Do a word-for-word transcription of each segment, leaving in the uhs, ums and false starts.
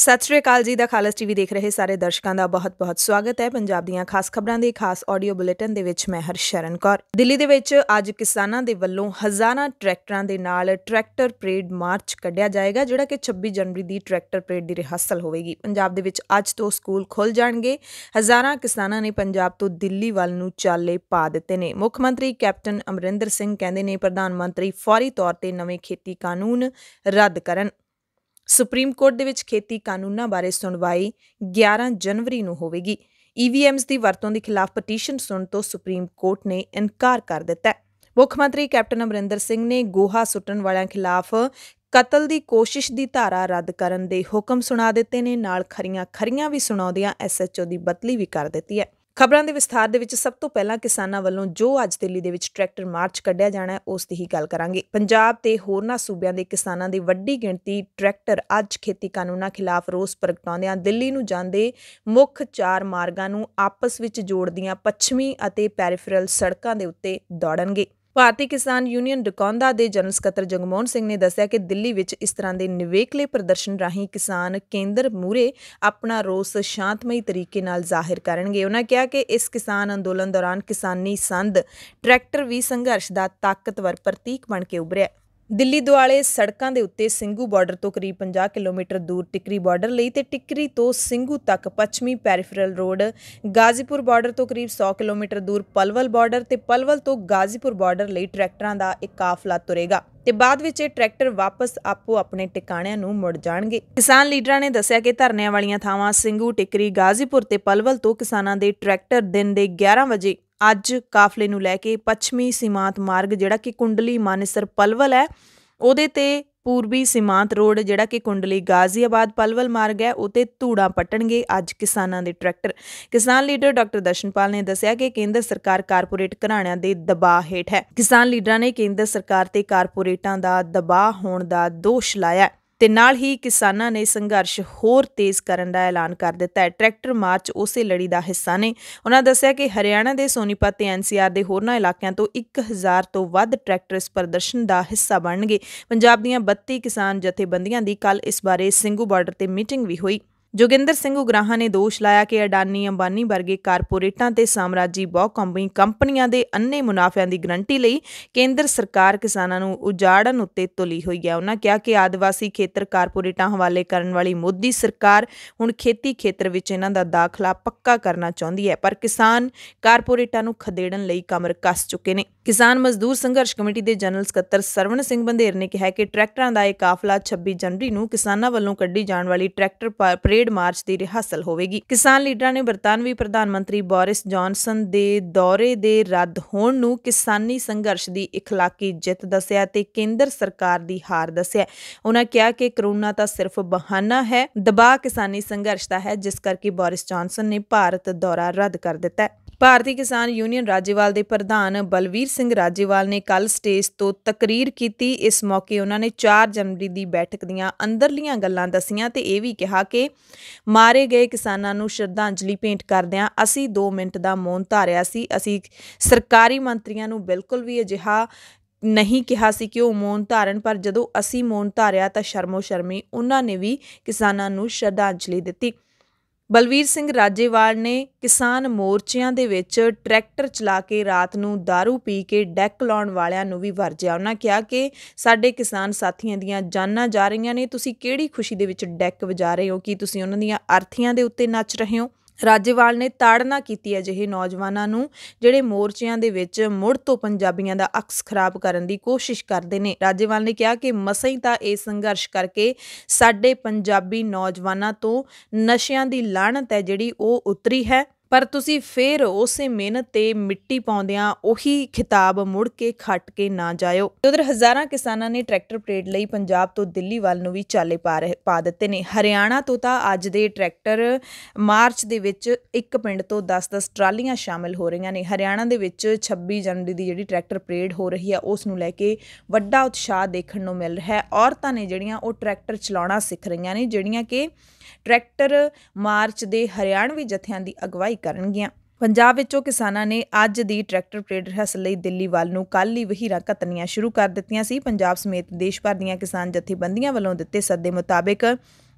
सत श्री अकाल जी। दा खालस टीवी देख रहे सारे दर्शकों का बहुत बहुत स्वागत है। पंजाब दीआं खास खबरां दे खास ऑडियो बुलेटिन दे विच मैं हरशरण कौर। दिल्ली दे विच अज किसानां दे वल्लों हज़ारां ट्रैक्टरां दे नाल ट्रैक्टर परेड मार्च कढ़िया जाएगा, जिहड़ा कि छब्बी जनवरी दी ट्रैक्टर परेड दी रिहर्सल होवेगी। पंजाब दे विच अज तो स्कूल खुल जाणगे। हज़ारां किसानां ने पंजाब तो दिल्ली वल नूं चाले पा दित्ते ने। मुख मंत्री कैप्टन अमरिंदर सिंह कहंदे ने प्रधान मंत्री फौरी तौर ते नवें खेती कानून रद्द करन। सुप्रीम कोर्ट दे विच खेती कानूनां बारे सुणवाई ग्यारह जनवरी नूं होवेगी। ईवीएम्स की वरतों के खिलाफ पटीशन सुणन तो सुप्रीम कोर्ट ने इनकार कर दिता है। मुख मंत्री कैप्टन अमरिंदर सिंह ने गोहा सुट्टण वालियां खिलाफ कतल की कोशिश की धारा रद्द करन दे हुक्म सुना दिते ने। नाल खरियां खरियां भी सुणाउंदियां एस एच ओ की बदली भी कर दित्ती है। खबरां दे विस्तार दे विच सब तो पहला किसानां वल्लों जो अज दिल्ली दे विच ट्रैक्टर मार्च कढ़िया जाना है उस दी ही गल करांगे। पंजाब ते होरनां सूबिਆਂ ਦੇ किसानां ਦੀ ਵੱਡੀ ਗਿਣਤੀ ट्रैक्टर अज खेती कानूनां खिलाफ रोस प्रगटाउंदियां दिल्ली ਨੂੰ ਜਾਂਦੇ ਮੁੱਖ ਚਾਰ ਮਾਰਗਾਂ ਨੂੰ ਆਪਸ ਵਿੱਚ ਜੋੜਦੀਆਂ ਪੱਛਮੀ ਅਤੇ ਪੈਰੀਫेरल ਸੜਕਾਂ ਦੇ ਉੱਤੇ ਦੌੜਨਗੇ। ਭਾਰਤੀ ਕਿਸਾਨ ਯੂਨੀਅਨ ਡਕੌਂਦਾ ਦੇ ਜਨਰਲ ਸਕੱਤਰ ਜਗਮੋਹਨ ਸਿੰਘ ਨੇ ਦੱਸਿਆ ਕਿ ਦਿੱਲੀ ਵਿੱਚ ਇਸ ਤਰ੍ਹਾਂ ਦੇ ਨਿਵੇਕਲੇ ਪ੍ਰਦਰਸ਼ਨ ਰਾਹੀਂ ਕਿਸਾਨ ਕੇਂਦਰ ਮੂਹਰੇ ਆਪਣਾ ਰੋਸ ਸ਼ਾਂਤਮਈ ਤਰੀਕੇ ਨਾਲ ਜ਼ਾਹਿਰ ਕਰਨਗੇ। ਉਹਨਾਂ ਕਿਹਾ ਕਿ ਇਸ ਕਿਸਾਨ ਅੰਦੋਲਨ ਦੌਰਾਨ ਕਿਸਾਨੀ ਸੰਦ ਟਰੈਕਟਰ ਵੀ ਸੰਘਰਸ਼ ਦਾ ਤਾਕਤਵਰ ਪ੍ਰਤੀਕ ਬਣ ਕੇ ਉਭਰਿਆ। ਦਿੱਲੀ ਦੁਆਲੇ ਸੜਕਾਂ ਦੇ ਉੱਤੇ ਸਿੰਘੂ ਬਾਰਡਰ ਤੋਂ ਕਰੀਬ ਪੰਜਾਹ ਕਿਲੋਮੀਟਰ ਦੂਰ ਟਿਕਰੀ ਬਾਰਡਰ ਲਈ ਤੇ ਟਿਕਰੀ ਤੋਂ ਸਿੰਘੂ ਤੱਕ ਪੱਛਮੀ ਪੈਰੀਫेरल ਰੋਡ, ਗਾਜ਼ੀਪੁਰ ਬਾਰਡਰ ਤੋਂ ਕਰੀਬ ਸੌ ਕਿਲੋਮੀਟਰ ਦੂਰ ਪਲਵਲ ਬਾਰਡਰ ਤੇ ਪਲਵਲ ਤੋਂ ਗਾਜ਼ੀਪੁਰ ਬਾਰਡਰ ਲਈ ਟਰੈਕਟਰਾਂ ਦਾ ਇੱਕ ਕਾਫਲਾ ਤੁਰੇਗਾ ਤੇ ਬਾਅਦ ਵਿੱਚ ਇਹ ਟਰੈਕਟਰ ਵਾਪਸ ਆਪੋ ਆਪਣੇ ਟਿਕਾਣਿਆਂ ਨੂੰ ਮੁੜ ਜਾਣਗੇ। ਕਿਸਾਨ ਲੀਡਰਾਂ ਨੇ ਦੱਸਿਆ ਕਿ ਧਰਨਿਆਂ ਵਾਲੀਆਂ ਥਾਵਾਂ ਸਿੰਘੂ, ਟਿਕਰੀ, ਗਾਜ਼ੀਪੁਰ ਤੇ ਪਲਵਲ ਤੋਂ ਕਿਸਾਨਾਂ ਦੇ ਟਰੈਕਟਰ ਦਿਨ ਦੇ ਗਿਆਰਾਂ ਵਜੇ ਅੱਜ ਕਾਫਲੇ ਨੂੰ ਲੈ ਕੇ ਪੱਛਮੀ ਸੀਮਾਂਤ ਮਾਰਗ ਜਿਹੜਾ ਕਿ ਕੁੰਡਲੀ ਮਾਨੇਸਰ ਪਲਵਲ ਹੈ ਉਹਦੇ ਤੇ ਪੂਰਬੀ ਸੀਮਾਂਤ ਰੋਡ ਜਿਹੜਾ ਕਿ ਕੁੰਡਲੀ ਗਾਜ਼ੀਆਬਾਦ ਪਲਵਲ ਮਾਰਗ ਹੈ ਉਹ ਤੇ ਧੂੜਾਂ ਪੱਟਣਗੇ ਅੱਜ ਕਿਸਾਨਾਂ ਦੇ ਟਰੈਕਟਰ। ਕਿਸਾਨ ਲੀਡਰ ਡਾਕਟਰ ਦਰਸ਼ਨਪਾਲ ਨੇ ਦੱਸਿਆ ਕਿ ਕੇਂਦਰ ਸਰਕਾਰ ਕਾਰਪੋਰੇਟ ਘਰਾਣਿਆਂ ਦੇ ਦਬਾਅ ਹੇਠ ਹੈ। ਕਿਸਾਨ ਲੀਡਰਾਂ ਨੇ ਕੇਂਦਰ ਸਰਕਾਰ ਤੇ ਕਾਰਪੋਰੇਟਾਂ ਦਾ ਦਬਾਅ ਹੋਣ ਦਾ ਦੋਸ਼ ਲਾਇਆ ਤੇ ਨਾਲ ਹੀ ਕਿਸਾਨਾਂ ਨੇ ਸੰਘਰਸ਼ ਹੋਰ ਤੇਜ਼ ਕਰਨ ਦਾ ਐਲਾਨ ਕਰ ਦਿੱਤਾ ਹੈ। ਟਰੈਕਟਰ ਮਾਰਚ ਉਸੇ ਲੜੀ ਦਾ ਹਿੱਸਾ ਨੇ। ਉਹਨਾਂ ਦੱਸਿਆ ਕਿ ਹਰਿਆਣਾ ਦੇ ਸੋਨੀਪਤ ਤੇ ਐਨਸੀਆਰ ਦੇ ਹੋਰਨਾਂ ਇਲਾਕਿਆਂ ਤੋਂ ਇੱਕ ਹਜ਼ਾਰ ਤੋਂ ਵੱਧ ਟਰੈਕਟਰ ਇਸ ਪ੍ਰਦਰਸ਼ਨ ਦਾ ਹਿੱਸਾ ਬਣਨਗੇ। ਪੰਜਾਬ ਦੀਆਂ ਬੱਤੀ ਕਿਸਾਨ ਜਥੇਬੰਦੀਆਂ ਦੀ ਕੱਲ੍ਹ ਇਸ ਬਾਰੇ ਸਿੰਘੂ ਬਾਰਡਰ ਤੇ ਮੀਟਿੰਗ ਵੀ ਹੋਈ। ਜੋਗਿੰਦਰ ਸਿੰਘ ਉਗਰਾਹਾਂ ਨੇ ਦੋਸ਼ ਲਾਇਆ ਕਿ ਅਡਾਨੀ, ਅੰਬਾਨੀ ਵਰਗੇ ਕਾਰਪੋਰੇਟਾਂ ਤੇ ਸਾਮਰਾਜੀ ਬਹੁ ਕੰਪਨੀਆਂ ਦੇ ਅੰਨੇ ਮੁਨਾਫਿਆਂ ਦੀ ਗਰੰਟੀ ਲਈ ਕੇਂਦਰ ਸਰਕਾਰ ਕਿਸਾਨਾਂ ਨੂੰ ਉਜਾੜਨ ਉੱਤੇ ਤੁਲੀ ਹੋਈ ਹੈ। ਉਹਨਾਂ ਕਿਹਾ ਕਿ ਆਦਿਵਾਸੀ ਖੇਤਰ ਕਾਰਪੋਰੇਟਾਂ ਹਵਾਲੇ ਕਰਨ ਵਾਲੀ ਮੋਦੀ ਸਰਕਾਰ ਹੁਣ ਖੇਤੀ ਖੇਤਰ ਵਿੱਚ ਇਹਨਾਂ ਦਾ ਦਾਖਲਾ ਪੱਕਾ ਕਰਨਾ ਚਾਹੁੰਦੀ ਹੈ, ਪਰ ਕਿਸਾਨ ਕਾਰਪੋਰੇਟਾਂ ਨੂੰ ਖਦੇੜਨ ਲਈ ਕਮਰ ਕੱਸ ਚੁੱਕੇ ਨੇ। ਕਿਸਾਨ ਮਜ਼ਦੂਰ ਸੰਘਰਸ਼ ਕਮੇਟੀ ਦੇ ਜਨਰਲ ਸਕੱਤਰ ਸਰਵਣ ਸਿੰਘ ਬੰਧੇਰ ਨੇ ਕਿਹਾ ਕਿ ਟਰੈਕਟਰਾਂ ਦਾ ਇਹ ਕਾਫਲਾ ਛੱਬੀ ਜਨਵਰੀ ਨੂੰ ਕਿਸਾਨਾਂ ਵੱਲੋਂ ਕੱਢੀ ਜਾਣ ਵਾਲੀ ਟਰੈਕਟਰ ਪਰੇਡ ਮਾਰਚ ਦੀ ਰਿਹਰਸਲ ਹੋਵੇਗੀ। ਕਿਸਾਨ ਲੀਡਰਾਂ ਨੇ ਬਰਤਾਨਵੀ ਪ੍ਰਧਾਨ ਮੰਤਰੀ ਬੋਰਿਸ ਜੌਨਸਨ ਦੇ ਦੌਰੇ ਦੇ ਰੱਦ ਹੋਣ ਨੂੰ ਕਿਸਾਨੀ ਸੰਘਰਸ਼ ਦੀ ਇਖਲਾਕੀ ਜਿੱਤ ਦੱਸਿਆ ਤੇ ਕੇਂਦਰ ਸਰਕਾਰ ਦੀ ਹਾਰ ਦੱਸਿਆ। ਉਹਨਾਂ ਕਿਹਾ ਕਿ ਕਰੋਨਾ ਤਾਂ ਸਿਰਫ ਬਹਾਨਾ ਹੈ, ਦਬਾਅ ਕਿਸਾਨੀ ਸੰਘਰਸ਼ ਦਾ ਹੈ, ਜਿਸ ਕਰਕੇ ਬੋਰਿਸ ਜੌਨਸਨ ਨੇ ਭਾਰਤ ਦੌਰਾ ਰੱਦ ਕਰ ਦਿੱਤਾ ਹੈ। ਭਾਰਤੀ ਕਿਸਾਨ ਯੂਨੀਅਨ ਰਾਜੇਵਾਲ ਦੇ ਪ੍ਰਧਾਨ ਬਲਵੀਰ ਸਿੰਘ ਰਾਜੇਵਾਲ ਨੇ ਕੱਲ੍ਹ ਸਟੇਜ ਤੋਂ ਤਕਰੀਰ ਕੀਤੀ। ਇਸ ਮੌਕੇ ਉਹਨਾਂ ਨੇ ਚਾਰ ਜਨਵਰੀ ਦੀ ਬੈਠਕ ਦੀਆਂ ਅੰਦਰਲੀਆਂ ਗੱਲਾਂ ਦੱਸੀਆਂ ਤੇ ਇਹ ਵੀ ਕਿਹਾ ਕਿ ਮਾਰੇ ਗਏ ਕਿਸਾਨਾਂ ਨੂੰ ਸ਼ਰਧਾਂਜਲੀ ਭੇਂਟ ਕਰਦਿਆਂ ਅਸੀਂ ਦੋ ਮਿੰਟ ਦਾ ਮੌਨ ਧਾਰਿਆ ਸੀ। ਅਸੀਂ ਸਰਕਾਰੀ ਮੰਤਰੀਆਂ ਨੂੰ ਬਿਲਕੁਲ ਵੀ ਅਜਿਹਾ ਨਹੀਂ ਕਿਹਾ ਸੀ ਕਿ ਉਹ ਮੌਨ ਧਾਰਨ, ਪਰ ਜਦੋਂ ਅਸੀਂ ਮੌਨ ਧਾਰਿਆ ਤਾਂ ਸ਼ਰਮੋ ਸ਼ਰਮੀ ਉਹਨਾਂ ਨੇ ਵੀ ਕਿਸਾਨਾਂ ਨੂੰ ਸ਼ਰਧਾਂਜਲੀ ਦਿੱਤੀ। ਬਲਵੀਰ ਸਿੰਘ ਰਾਜੇਵਾਲ ਨੇ ਕਿਸਾਨ ਮੋਰਚਿਆਂ ਦੇ ਵਿੱਚ ਟਰੈਕਟਰ ਚਲਾ ਕੇ ਰਾਤ ਨੂੰ ਦਾਰੂ ਪੀ ਕੇ ਡੈਕ ਲਾਉਣ ਵਾਲਿਆਂ ਨੂੰ ਵੀ ਵਰਜਿਆ। ਉਹਨਾਂ ਕਿਹਾ ਕਿ ਸਾਡੇ ਕਿਸਾਨ ਸਾਥੀਆਂ ਦੀਆਂ ਜਾਨਾਂ ਜਾ ਰਹੀਆਂ ਨੇ, ਤੁਸੀਂ ਕਿਹੜੀ ਖੁਸ਼ੀ ਦੇ ਵਿੱਚ ਡੈਕ ਵਜਾ ਰਹੇ ਹੋ? ਕੀ ਤੁਸੀਂ ਉਹਨਾਂ ਦੀਆਂ ਅਰਥੀਆਂ ਦੇ ਉੱਤੇ ਨੱਚ ਰਹੇ ਹੋ? ਰਾਜੇਵਾਲ ਨੇ ਤਾੜਨਾ ਕੀਤੀ ਅਜਿਹੇ ਨੌਜਵਾਨਾਂ ਨੂੰ ਜਿਹੜੇ ਮੋਰਚਿਆਂ ਦੇ ਵਿੱਚ ਮੁੜ ਤੋਂ ਪੰਜਾਬੀਆਂ ਦਾ ਅਕਸ ਖਰਾਬ ਕਰਨ ਦੀ ਕੋਸ਼ਿਸ਼ ਕਰਦੇ ਨੇ। ਰਾਜੇਵਾਲ ਨੇ ਕਿਹਾ ਕਿ ਮਸਾਂ ਹੀ ਤਾਂ ਇਹ ਸੰਘਰਸ਼ ਕਰਕੇ ਸਾਡੇ ਪੰਜਾਬੀ ਨੌਜਵਾਨਾਂ ਤੋਂ ਨਸ਼ਿਆਂ ਦੀ ਲਾਹਨਤ ਹੈ ਜਿਹੜੀ ਉਹ ਉਤਰੀ ਹੈ, ਪਰ ਤੁਸੀਂ ਫਿਰ ਉਸੇ ਮਿਹਨਤ ਤੇ ਮਿੱਟੀ ਪਾਉਂਦਿਆਂ ਉਹੀ ਖਿਤਾਬ ਮੁੜ ਕੇ ਖੱਟ ਕੇ ਨਾ ਜਾਇਓ। ਉਧਰ ਹਜ਼ਾਰਾਂ ਕਿਸਾਨਾਂ ਨੇ ਟਰੈਕਟਰ ਪਰੇਡ ਲਈ ਪੰਜਾਬ ਤੋਂ ਦਿੱਲੀ ਵੱਲ ਨੂੰ ਵੀ ਚਾਲੇ ਪਾ ਰਹੇ ਪਾ ਦਿੱਤੇ ਨੇ। ਹਰਿਆਣਾ ਤੋਂ ਤਾਂ ਅੱਜ ਦੇ ਟਰੈਕਟਰ ਮਾਰਚ ਦੇ ਵਿੱਚ ਇੱਕ ਪਿੰਡ ਤੋਂ ਦਸ ਦਸ ਟਰਾਲੀਆਂ ਸ਼ਾਮਿਲ ਹੋ ਰਹੀਆਂ ਨੇ। ਹਰਿਆਣਾ ਦੇ ਵਿੱਚ ਛੱਬੀ ਜਨਵਰੀ ਦੀ ਜਿਹੜੀ ਟਰੈਕਟਰ ਪਰੇਡ ਹੋ ਰਹੀ ਹੈ ਉਸ ਨੂੰ ਲੈ ਕੇ ਵੱਡਾ ਉਤਸ਼ਾਹ ਦੇਖਣ ਨੂੰ ਮਿਲ ਰਿਹਾ ਹੈ। ਔਰਤਾਂ ਨੇ ਜਿਹੜੀਆਂ ਉਹ ਟਰੈਕਟਰ ਚਲਾਉਣਾ ਸਿੱਖ ਰਹੀਆਂ ਨੇ, ਜਿਹੜੀਆਂ ਕਿ ਟਰੈਕਟਰ ਮਾਰਚ ਦੇ ਹਰਿਆਣਵੀ ਜਥਿਆਂ ਦੀ ਅਗਵਾਈ ਕਰਨਗੀਆਂ। ਪੰਜਾਬ ਵਿੱਚੋਂ ਕਿਸਾਨਾਂ ਨੇ ਅੱਜ ਦੀ ਟਰੈਕਟਰ ਪਰੇਡ ਰਿਹਰਸਲ ਲਈ ਦਿੱਲੀ ਵੱਲ ਨੂੰ ਕੱਲ੍ਹ ਹੀ ਵਹੀਰਾਂ ਘੱਤਣੀਆਂ ਸ਼ੁਰੂ ਕਰ ਦਿੱਤੀਆਂ ਸੀ। ਪੰਜਾਬ ਸਮੇਤ ਦੇਸ਼ ਭਰ ਦੀਆਂ ਕਿਸਾਨ ਜਥੇਬੰਦੀਆਂ ਵੱਲੋਂ ਦਿੱਤੇ ਸੱਦੇ ਮੁਤਾਬਿਕ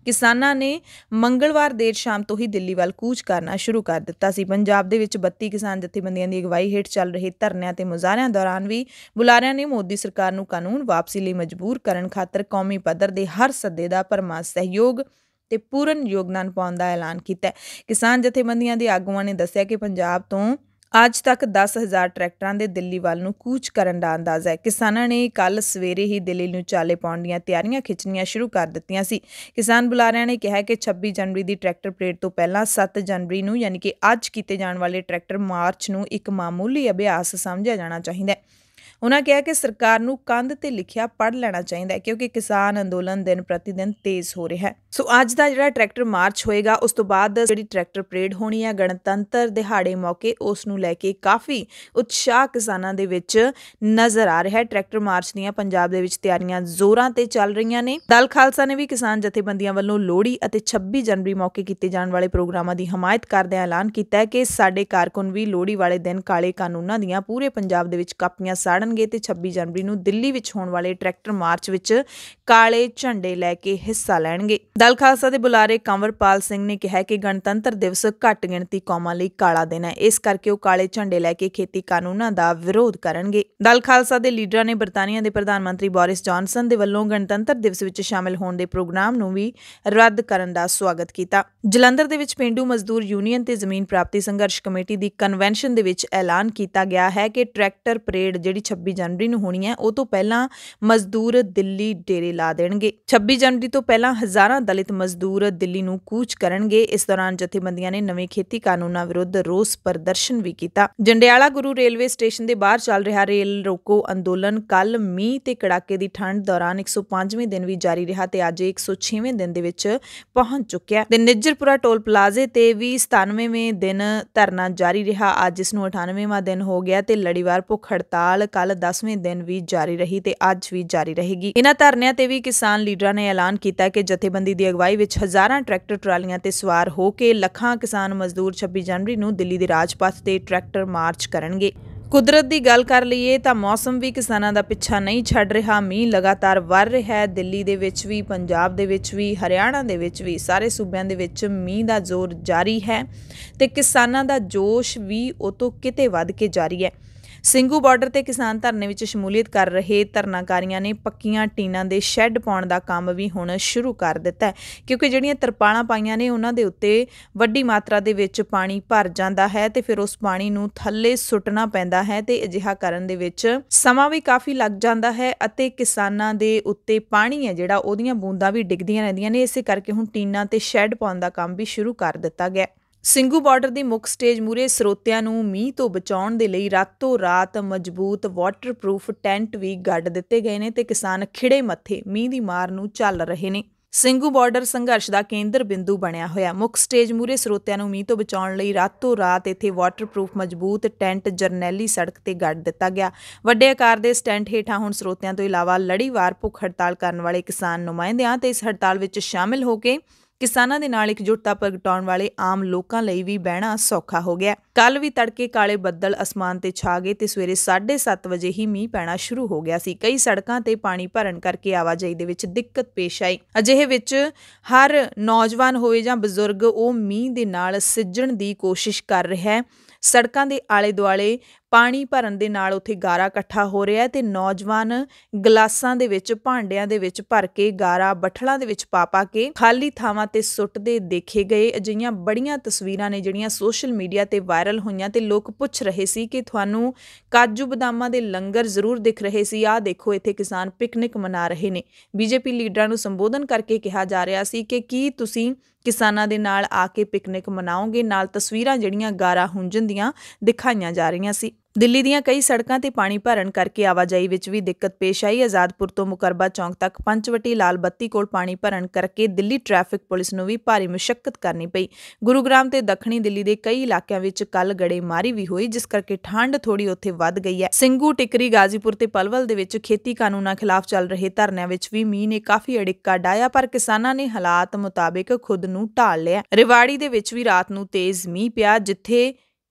ਕਿਸਾਨਾਂ ਨੇ ਮੰਗਲਵਾਰ ਦੇਰ ਸ਼ਾਮ ਤੋਂ ਹੀ ਦਿੱਲੀ ਵੱਲ ਕੂਚ ਕਰਨਾ ਸ਼ੁਰੂ ਕਰ ਦਿੱਤਾ ਸੀ। ਪੰਜਾਬ ਦੇ ਵਿੱਚ ਬੱਤੀ ਕਿਸਾਨ ਜਥੇਬੰਦੀਆਂ ਦੀ ਅਗਵਾਈ ਹੇਠ ਚੱਲ ਰਹੇ ਧਰਨਿਆਂ ਤੇ ਮੁਜ਼ਾਹਰਿਆਂ ਦੌਰਾਨ ਵੀ ਬੁਲਾਰਿਆਂ ਨੇ ਮੋਦੀ ਸਰਕਾਰ ਨੂੰ ਕਾਨੂੰਨ ਵਾਪਸੀ ਲਈ ਮਜਬੂਰ ਕਰਨ ਖਾਤਰ ਕੌਮੀ ਪੱਧਰ ਦੇ ਹਰ ਸੱਦੇ ਦਾ ਭਰਮਾ ਸਹਿਯੋਗ ਤੇ ਪੂਰਨ ਯੋਗਦਾਨ ਪਾਉਣ ਦਾ ਐਲਾਨ ਕੀਤਾ। ਕਿਸਾਨ ਜਥੇਬੰਦੀਆਂ ਦੇ ਆਗੂਆਂ ਨੇ ਦੱਸਿਆ ਕਿ ਪੰਜਾਬ ਤੋਂ ਅੱਜ ਤੱਕ ਦਸ ਹਜ਼ਾਰ ਟਰੈਕਟਰਾਂ ਦੇ ਦਿੱਲੀ ਵੱਲ ਨੂੰ ਕੂਚ ਕਰਨ ਦਾ ਅੰਦਾਜ਼ਾ ਹੈ। ਕਿਸਾਨਾਂ ਨੇ ਕੱਲ੍ਹ ਸਵੇਰੇ ਹੀ ਦਿੱਲੀ ਨੂੰ ਚਾਲੇ ਪਾਉਣ ਦੀਆਂ ਤਿਆਰੀਆਂ ਖਿੱਚਣੀਆਂ ਸ਼ੁਰੂ ਕਰ ਦਿੱਤੀਆਂ ਸੀ। ਕਿਸਾਨ ਬੁਲਾਰਿਆਂ ਨੇ ਕਿਹਾ ਕਿ ਛੱਬੀ ਜਨਵਰੀ ਦੀ ਟਰੈਕਟਰ ਪਰੇਡ ਤੋਂ ਪਹਿਲਾਂ ਸੱਤ ਜਨਵਰੀ ਨੂੰ ਯਾਨੀ ਕਿ ਅੱਜ ਕੀਤੇ ਜਾਣ ਵਾਲੇ ਟਰੈਕਟਰ ਮਾਰਚ ਨੂੰ ਇੱਕ ਮਾਮੂਲੀ ਅਭਿਆਸ ਸਮਝਿਆ ਜਾਣਾ ਚਾਹੀਦਾ ਹੈ। ਉਨ੍ਹਾਂ ਕਿਹਾ ਕਿ ਸਰਕਾਰ ਨੂੰ ਕੰਧ ਤੇ ਲਿਖਿਆ ਪੜ੍ਹ ਲੈਣਾ ਚਾਹੀਦਾ ਹੈ ਕਿਉਂਕਿ ਕਿਸਾਨ ਅੰਦੋਲਨ ਦਿਨ ਪ੍ਰਤੀ ਦਿਨ ਤੇਜ਼ ਹੋ ਰਿਹਾ ਹੈ। ਸੋ ਅੱਜ ਦਾ ਜਿਹੜਾ ਟਰੈਕਟਰ ਮਾਰਚ ਹੋਏਗਾ ਉਸ ਤੋਂ ਬਾਅਦ ਜਿਹੜੀ ਟਰੈਕਟਰ ਪਰੇਡ ਹੋਣੀ ਹੈ ਗਣਤੰਤਰ ਦਿਹਾੜੇ ਮੌਕੇ ਉਸ ਨੂੰ ਲੈ ਕੇ ਕਾਫੀ ਉਤਸ਼ਾਹ ਕਿਸਾਨਾਂ ਦੇ ਵਿੱਚ ਨਜ਼ਰ ਆ ਰਿਹਾ ਹੈ। ਟਰੈਕਟਰ ਮਾਰਚ ਦੀਆਂ ਪੰਜਾਬ ਦੇ ਵਿੱਚ ਤਿਆਰੀਆਂ ਜ਼ੋਰਾਂ ਤੇ ਚੱਲ ਰਹੀਆਂ ਨੇ। ਦਲ ਖਾਲਸਾ ਨੇ ਵੀ ਕਿਸਾਨ ਜਥੇਬੰਦੀਆਂ ਵੱਲੋਂ ਲੋਹੜੀ ਅਤੇ ਛੱਬੀ ਜਨਵਰੀ ਮੌਕੇ ਕੀਤੇ ਜਾਣ ਵਾਲੇ ਪ੍ਰੋਗਰਾਮਾਂ ਦੀ ਹਮਾਇਤ ਕਰਦਿਆਂ ਐਲਾਨ ਕੀਤਾ ਹੈ ਕਿ ਸਾਡੇ ਕਾਰਕੁਨ ਵੀ ਲੋਹੜੀ ਵਾਲੇ ਦਿਨ ਕਾਲੇ ਕਾਨੂੰਨਾਂ ਦੀਆਂ ਪੂਰੇ ਪੰਜਾਬ ਦੇ ਵਿੱਚ ਕਾਪੀਆਂ ਸਾੜਨਗੇ ਤੇ ਛੱਬੀ ਜਨਵਰੀ ਨੂੰ ਦਿੱਲੀ ਵਿੱਚ ਹੋਣ ਵਾਲੇ ਟਰੈਕਟਰ ਮਾਰਚ ਵਿੱਚ ਕਾਲੇ ਝੰਡੇ ਲੈ ਕੇ ਹਿੱਸਾ ਲੈਣਗੇ। ਦਲ ਖਾਲਸਾ ਦੇ ਬੁਲਾਰੇ ਕੰਵਰਪਾਲ ਸਿੰਘ ਨੇ ਕਿਹਾ ਕਿ ਗਣਤੰਤਰ ਦਿਵਸ ਘੱਟ ਗਿਣਤੀ ਕੌਮਾਂ ਲਈ ਕਾਲਾ ਦਿਨ ਹੈ, ਇਸ ਕਰਕੇ ਉਹ ਕਾਲੇ ਝੰਡੇ ਲੈ ਕੇ ਖੇਤੀ ਕਾਨੂੰਨਾਂ ਦਾ ਵਿਰੋਧ ਕਰਨਗੇ। ਦਲ ਖਾਲਸਾ ਦੇ ਲੀਡਰਾਂ ਨੇ ਬਰਤਾਨੀਆ ਦੇ ਪ੍ਰਧਾਨ ਮੰਤਰੀ ਬੋਰਿਸ ਜੌਨਸਨ ਦੇ ਵੱਲੋਂ ਗਣਤੰਤਰ ਦਿਵਸ ਵਿੱਚ ਸ਼ਾਮਿਲ ਹੋਣ ਦੇ ਪ੍ਰੋਗਰਾਮ ਨੂੰ ਵੀ ਰੱਦ ਕਰਨ ਦਾ ਸਵਾਗਤ ਕੀਤਾ। ਜਲੰਧਰ ਦੇ ਵਿੱਚ ਪੇਂਡੂ ਮਜ਼ਦੂਰ ਯੂਨੀਅਨ ਤੇ ਜ਼ਮੀਨ ਪ੍ਰਾਪਤੀ ਸੰਘਰਸ਼ ਕਮੇਟੀ ਦੀ ਕਨਵੈਨਸ਼ਨ ਦੇ ਵਿੱਚ ਐਲਾਨ ਕੀਤਾ ਗਿਆ ਹੈ ਕਿ ਟਰੈਕਟਰ ਪਰੇਡ ਜਿਹੜੀ ਛੱਬੀ ਜਨਵਰੀ ਨੂੰ ਹੋਣੀ ਹੈ ਉਹ ਤੋਂ ਪਹਿਲਾਂ ਮਜ਼ਦੂਰ ਦਿੱਲੀ ਡੇਰੇ ਲਾ ਦੇਣਗੇ। ਛੱਬੀ ਜਨਵਰੀ ਤੋਂ ਪਹਿਲਾਂ ਹਜ਼ਾਰਾਂ ਦਲਿਤ ਮਜ਼ਦੂਰ ਦਿੱਲੀ ਨੂੰ ਕੂਚ ਕਰਨਗੇ। ਇਸ ਦੌਰਾਨ ਜਥੇਬੰਦੀਆਂ ਨੇ ਨਵੇਂ ਖੇਤੀ ਕਾਨੂੰਨਾਂ ਵਿਰੁੱਧ ਰੋਸ ਪ੍ਰਦਰਸ਼ਨ ਵੀ ਕੀਤਾ। ਜੰਡਿਆਲਾ ਗੁਰੂ ਰੇਲਵੇ ਸਟੇਸ਼ਨ ਦੇ ਬਾਹਰ ਚੱਲ ਰਿਹਾ ਰੇਲ ਰੋਕੋ ਅੰਦੋਲਨ ਕੱਲ ਮੀਂਹ ਤੇ ਕੜਾਕੇ ਦੀ ਠੰਡ ਦੌਰਾਨ ਇੱਕ ਸੌ ਪੰਜਵੇਂ ਦਿਨ ਵੀ ਜਾਰੀ ਰਿਹਾ ਤੇ ਅੱਜ ਇੱਕ ਸੌ ਛੇਵੇਂ ਦਿਨ ਦੇ ਵਿੱਚ ਪਹੁੰਚ ਚੁੱਕਿਆ ਤੇ ਨਿੱਜਰਪੁਰਾ ਟੋਲ ਪਲਾਜ਼ੇ ਤੇ ਵੀ ਸਤਾਨਵੇਂ ਦਿਨ ਧਰਨਾ ਜਾਰੀ ਰਿਹਾ। ਅੱਜ ਇਸ ਨੂੰ ਅਠਾਨਵੇਵਾਂ ਦਿਨ ਹੋ ਗਿਆ ਤੇ ਲੜੀਵਾਰ ਭੁੱਖ ਹੜਤਾਲ ਕੱਲ ਦਸਵੇਂ ਦਿਨ ਵੀ ਜਾਰੀ ਰਹੀ ਤੇ ਅੱਜ ਵੀ ਜਾਰੀ ਰਹੇਗੀ। ਇਹਨਾਂ ਧਰਨਿਆਂ ਤੇ ਵੀ ਕਿਸਾਨ ਲੀਡਰਾਂ ਨੇ ਐਲਾਨ ਕੀਤਾ ਕਿ ਜਥੇਬੰਦੀ ਦੀ ਅਗਵਾਈ ਵਿੱਚ ਹਜ਼ਾਰਾਂ ਟਰੈਕਟਰ ਟਰਾਲੀਆਂ ਤੇ ਸਵਾਰ ਹੋ ਕੇ ਲੱਖਾਂ ਕਿਸਾਨ ਮਜ਼ਦੂਰ ਛੱਬੀ ਜਨਵਰੀ ਨੂੰ ਦਿੱਲੀ ਦੇ ਰਾਜਪਥ ਤੇ ਟਰੈਕਟਰ ਮਾਰਚ ਕਰਨਗੇ। ਕੁਦਰਤ ਦੀ ਗੱਲ ਕਰ ਲਈਏ ਤਾਂ ਮੌਸਮ ਵੀ ਕਿਸਾਨਾਂ ਦਾ ਪਿੱਛਾ ਨਹੀਂ ਛੱਡ ਰਿਹਾ। ਮੀਂਹ ਲਗਾਤਾਰ ਵਰ ਰਿਹਾ ਹੈ। ਦਿੱਲੀ ਦੇ ਵਿੱਚ ਵੀ, ਪੰਜਾਬ ਦੇ ਵਿੱਚ ਵੀ, ਹਰਿਆਣਾ ਦੇ ਵਿੱਚ ਵੀ, ਸਾਰੇ ਸੂਬਿਆਂ ਦੇ ਵਿੱਚ ਮੀਂਹ ਦਾ ਜ਼ੋਰ ਜਾਰੀ ਹੈ ਤੇ ਕਿਸਾਨਾਂ ਦਾ ਜੋਸ਼ ਵੀ ਉਹ ਤੋਂ ਕਿਤੇ ਵੱਧ ਕੇ ਜਾਰੀ ਹੈ। ਸਿੰਘੂ ਬਾਰਡਰ ਤੇ ਕਿਸਾਨ ਧਰਨੇ ਵਿੱਚ ਸ਼ਮੂਲੀਅਤ ਕਰ ਰਹੇ ਧਰਨਾਕਾਰੀਆਂ ਨੇ ਪੱਕੀਆਂ ਟੀਨਾਂ ਦੇ ਸ਼ੈੱਡ ਪਾਉਣ ਦਾ ਕੰਮ ਵੀ ਹੁਣ ਸ਼ੁਰੂ ਕਰ ਦਿੱਤਾ ਹੈ ਕਿਉਂਕਿ ਜਿਹੜੀਆਂ ਤਰਪਾਲਾਂ ਪਾਈਆਂ ਨੇ ਉਹਨਾਂ ਦੇ ਉੱਤੇ ਵੱਡੀ ਮਾਤਰਾ ਦੇ ਵਿੱਚ ਪਾਣੀ ਭਰ ਜਾਂਦਾ ਹੈ ਤੇ ਫਿਰ ਉਸ ਪਾਣੀ ਨੂੰ ਥੱਲੇ ਸੁੱਟਣਾ ਪੈਂਦਾ ਹੈ ਤੇ ਅਜਿਹਾ ਕਰਨ ਦੇ ਵਿੱਚ ਸਮਾਂ ਵੀ ਕਾਫੀ ਲੱਗ ਜਾਂਦਾ ਹੈ ਅਤੇ ਕਿਸਾਨਾਂ ਦੇ ਉੱਤੇ ਪਾਣੀ ਹੈ ਜਿਹੜਾ ਉਹਦੀਆਂ ਬੂੰਦਾਂ ਵੀ ਡਿੱਗਦੀਆਂ ਰਹਿੰਦੀਆਂ ਨੇ। ਇਸੇ ਕਰਕੇ ਹੁਣ ਟੀਨਾਂ ਤੇ ਸ਼ੈੱਡ ਪਾਉਣ ਦਾ ਕੰਮ ਵੀ ਸ਼ੁਰੂ ਕਰ ਦਿੱਤਾ ਗਿਆ। ਸਿੰਘੂ ਬਾਰਡਰ ਦੀ ਮੁੱਖ ਸਟੇਜ ਮੂਹਰੇ ਸਰੋਤਿਆਂ ਨੂੰ ਮੀਂਹ ਤੋਂ ਬਚਾਉਣ ਦੇ ਲਈ ਰਾਤੋਂ ਰਾਤ ਮਜ਼ਬੂਤ ਵਾਟਰਪ੍ਰੂਫ ਟੈਂਟ ਵੀ ਗੱਡ ਦਿੱਤੇ ਗਏ ਨੇ ਤੇ ਕਿਸਾਨ ਖਿੜੇ ਮੱਥੇ ਮੀਂਹ ਦੀ ਮਾਰ ਨੂੰ ਝੱਲ ਰਹੇ ਨੇ। ਸਿੰਘੂ ਬਾਰਡਰ ਸੰਘਰਸ਼ ਦਾ ਕੇਂਦਰ ਬਿੰਦੂ ਬਣਿਆ ਹੋਇਆ। ਮੁੱਖ ਸਟੇਜ ਮੂਹਰੇ ਸਰੋਤਿਆਂ ਨੂੰ ਮੀਂਹ ਤੋਂ ਬਚਾਉਣ ਲਈ ਰਾਤੋਂ ਰਾਤ ਇੱਥੇ ਵਾਟਰਪ੍ਰੂਫ ਮਜ਼ਬੂਤ ਟੈਂਟ ਜਰਨੈਲੀ ਸੜਕ ਤੇ ਗੱਡ ਦਿੱਤਾ ਗਿਆ। ਵੱਡੇ ਆਕਾਰ ਦੇ ਇਸ ਟੈਂਟ ਹੇਠਾਂ ਹੁਣ ਸਰੋਤਿਆਂ ਤੋਂ ਇਲਾਵਾ ਲੜੀਵਾਰ ਭੁੱਖ ਹੜਤਾਲ ਕਰਨ ਵਾਲੇ ਕਿਸਾਨ ਨੁਮਾਇੰਦਿਆਂ ਤੇ ਇਸ ਹੜਤਾਲ ਵਿੱਚ ਸ਼ਾਮਿਲ ਹੋ ਕੇ ਕਿਸਾਨਾਂ ਦੇ ਨਾਲ ਇਕਜੁੱਟਤਾ ਪ੍ਰਗਟਾਉਣ ਵਾਲੇ ਆਮ ਲੋਕਾਂ ਲਈ ਵੀ ਬਹਿਣਾ ਸੌਖਾ ਹੋ ਗਿਆ। ਕੱਲ ਵੀ ਤੜਕੇ ਕਾਲੇ ਬੱਦਲ ਅਸਮਾਨ ਤੇ ਛਾ ਗਏ ਤੇ ਸਵੇਰੇ ਸਾਢੇ ਸੱਤ ਵਜੇ ਹੀ ਮੀਂਹ ਪੈਣਾ ਸ਼ੁਰੂ ਹੋ ਗਿਆ ਸੀ। ਕਈ ਸੜਕਾਂ ਤੇ ਪਾਣੀ ਭਰਨ ਕਰਕੇ ਆਵਾਜਾਈ ਦੇ ਵਿੱਚ ਦਿੱਕਤ ਪੇਸ਼ ਆਈ। ਅਜਿਹੇ ਵਿੱਚ ਹਰ ਨੌਜਵਾਨ ਹੋਵੇ ਜਾਂ ਬਜ਼ੁਰਗ ਉਹ ਮੀਂਹ ਦੇ ਨਾਲ ਸਿੱਝਣ ਦੀ ਕੋਸ਼ਿਸ਼ ਕਰ ਰਿਹਾ ਹੈ। ਸੜਕਾਂ ਦੇ ਆਲੇ ਦੁਆਲੇ ਪਾਣੀ ਭਰਨ ਦੇ ਨਾਲ ਉੱਥੇ ਗਾਰਾ ਇਕੱਠਾ ਹੋ ਰਿਹਾ ਤੇ ਨੌਜਵਾਨ ਗਲਾਸਾਂ ਦੇ ਵਿੱਚ, ਭਾਂਡਿਆਂ ਦੇ ਵਿੱਚ ਭਰ ਕੇ ਗਾਰਾ ਬੱਠਲਾਂ ਦੇ ਵਿੱਚ ਪਾ ਪਾ ਕੇ ਖਾਲੀ ਥਾਵਾਂ ਤੇ ਸੁੱਟਦੇ ਦੇਖੇ ਗਏ। ਅਜਿਹੀਆਂ ਬੜੀਆਂ ਤਸਵੀਰਾਂ ਨੇ ਜਿਹੜੀਆਂ ਸੋਸ਼ਲ ਮੀਡੀਆ ਤੇ ਵਾਇਰਲ ਹੋਈਆਂ ਤੇ ਲੋਕ ਪੁੱਛ ਰਹੇ ਸੀ ਕਿ ਤੁਹਾਨੂੰ ਕਾਜੂ ਬਦਾਮਾਂ ਦੇ ਲੰਗਰ ਜ਼ਰੂਰ ਦਿਖ ਰਹੇ ਸੀ, ਆਹ ਦੇਖੋ ਇੱਥੇ ਕਿਸਾਨ ਪਿਕਨਿਕ ਮਨਾ ਰਹੇ ਨੇ। ਬੀਜੇਪੀ ਲੀਡਰਾਂ ਨੂੰ ਸੰਬੋਧਨ ਕਰਕੇ ਕਿਹਾ ਜਾ ਰਿਹਾ ਸੀ ਕਿ ਕੀ ਤੁਸੀਂ ਕਿਸਾਨਾਂ ਦੇ ਨਾਲ ਆ ਕੇ ਪਿਕਨਿਕ ਮਨਾਓਗੇ। ਨਾਲ ਤਸਵੀਰਾਂ ਜਿਹੜੀਆਂ ਗਾਰਾ ਹੁੰਜਣ ਦੀਆਂ ਦਿਖਾਈਆਂ ਜਾ ਰਹੀਆਂ ਸੀ। ਦਿੱਲੀ ਦੀਆਂ ਕਈ ਸੜਕਾਂ ਤੇ ਪਾਣੀ ਭਰਨ ਕਰਕੇ ਆਵਾਜਾਈ ਵਿੱਚ ਵੀ ਦਿੱਕਤ ਪੇਸ਼ ਆਈ। ਆਜ਼ਾਦਪੁਰ ਤੋਂ ਮੁਕਰਬਾ ਚੌਂਕ ਤੱਕ ਪੰਚਵਟੀ ਲਾਲ ਬੱਤੀ ਕੋਲ ਪਾਣੀ ਭਰਨ ਕਰਕੇ ਦਿੱਲੀ ਟ੍ਰੈਫਿਕ ਪੁਲਿਸ ਨੂੰ ਵੀ ਭਾਰੀ ਮੁਸ਼ੱਕਤ ਕਰਨੀ ਪਈ। ਗੁਰੂਗ੍ਰਾਮ ਤੇ ਦੱਖਣੀ ਦਿੱਲੀ ਦੇ ਕਈ ਇਲਾਕਿਆਂ ਵਿੱਚ ਕੱਲ ਗੜੇਮਾਰੀ ਵੀ ਹੋਈ, ਜਿਸ ਕਰਕੇ ਠੰਡ ਥੋੜੀ ਉੱਥੇ ਵੱਧ ਗਈ ਹੈ। ਸਿੰਘੂ, ਟਿਕਰੀ, ਗਾਜ਼ੀਪੁਰ ਤੇ ਪਲਵਲ ਦੇ ਵਿੱਚ ਖੇਤੀ ਕਾਨੂੰਨਾਂ ਖਿਲਾਫ ਚੱਲ ਰਹੇ ਧਰਨਿਆਂ ਵਿੱਚ ਵੀ ਮੀਂਹ ਨੇ ਕਾਫੀ ਅੜਿੱਕਾ ਡਾਇਆ, ਪਰ ਕਿਸਾਨਾਂ ਨੇ ਹਾਲਾਤ ਮੁਤਾਬਿਕ ਖੁਦ ਨੂੰ ਢਾਲ ਲਿਆ। ਰਿਵਾੜੀ ਦੇ ਵਿੱਚ ਵੀ ਰਾਤ ਨੂੰ ਤੇਜ਼ ਮੀਂਹ ਪਿਆ, ਜਿੱਥੇ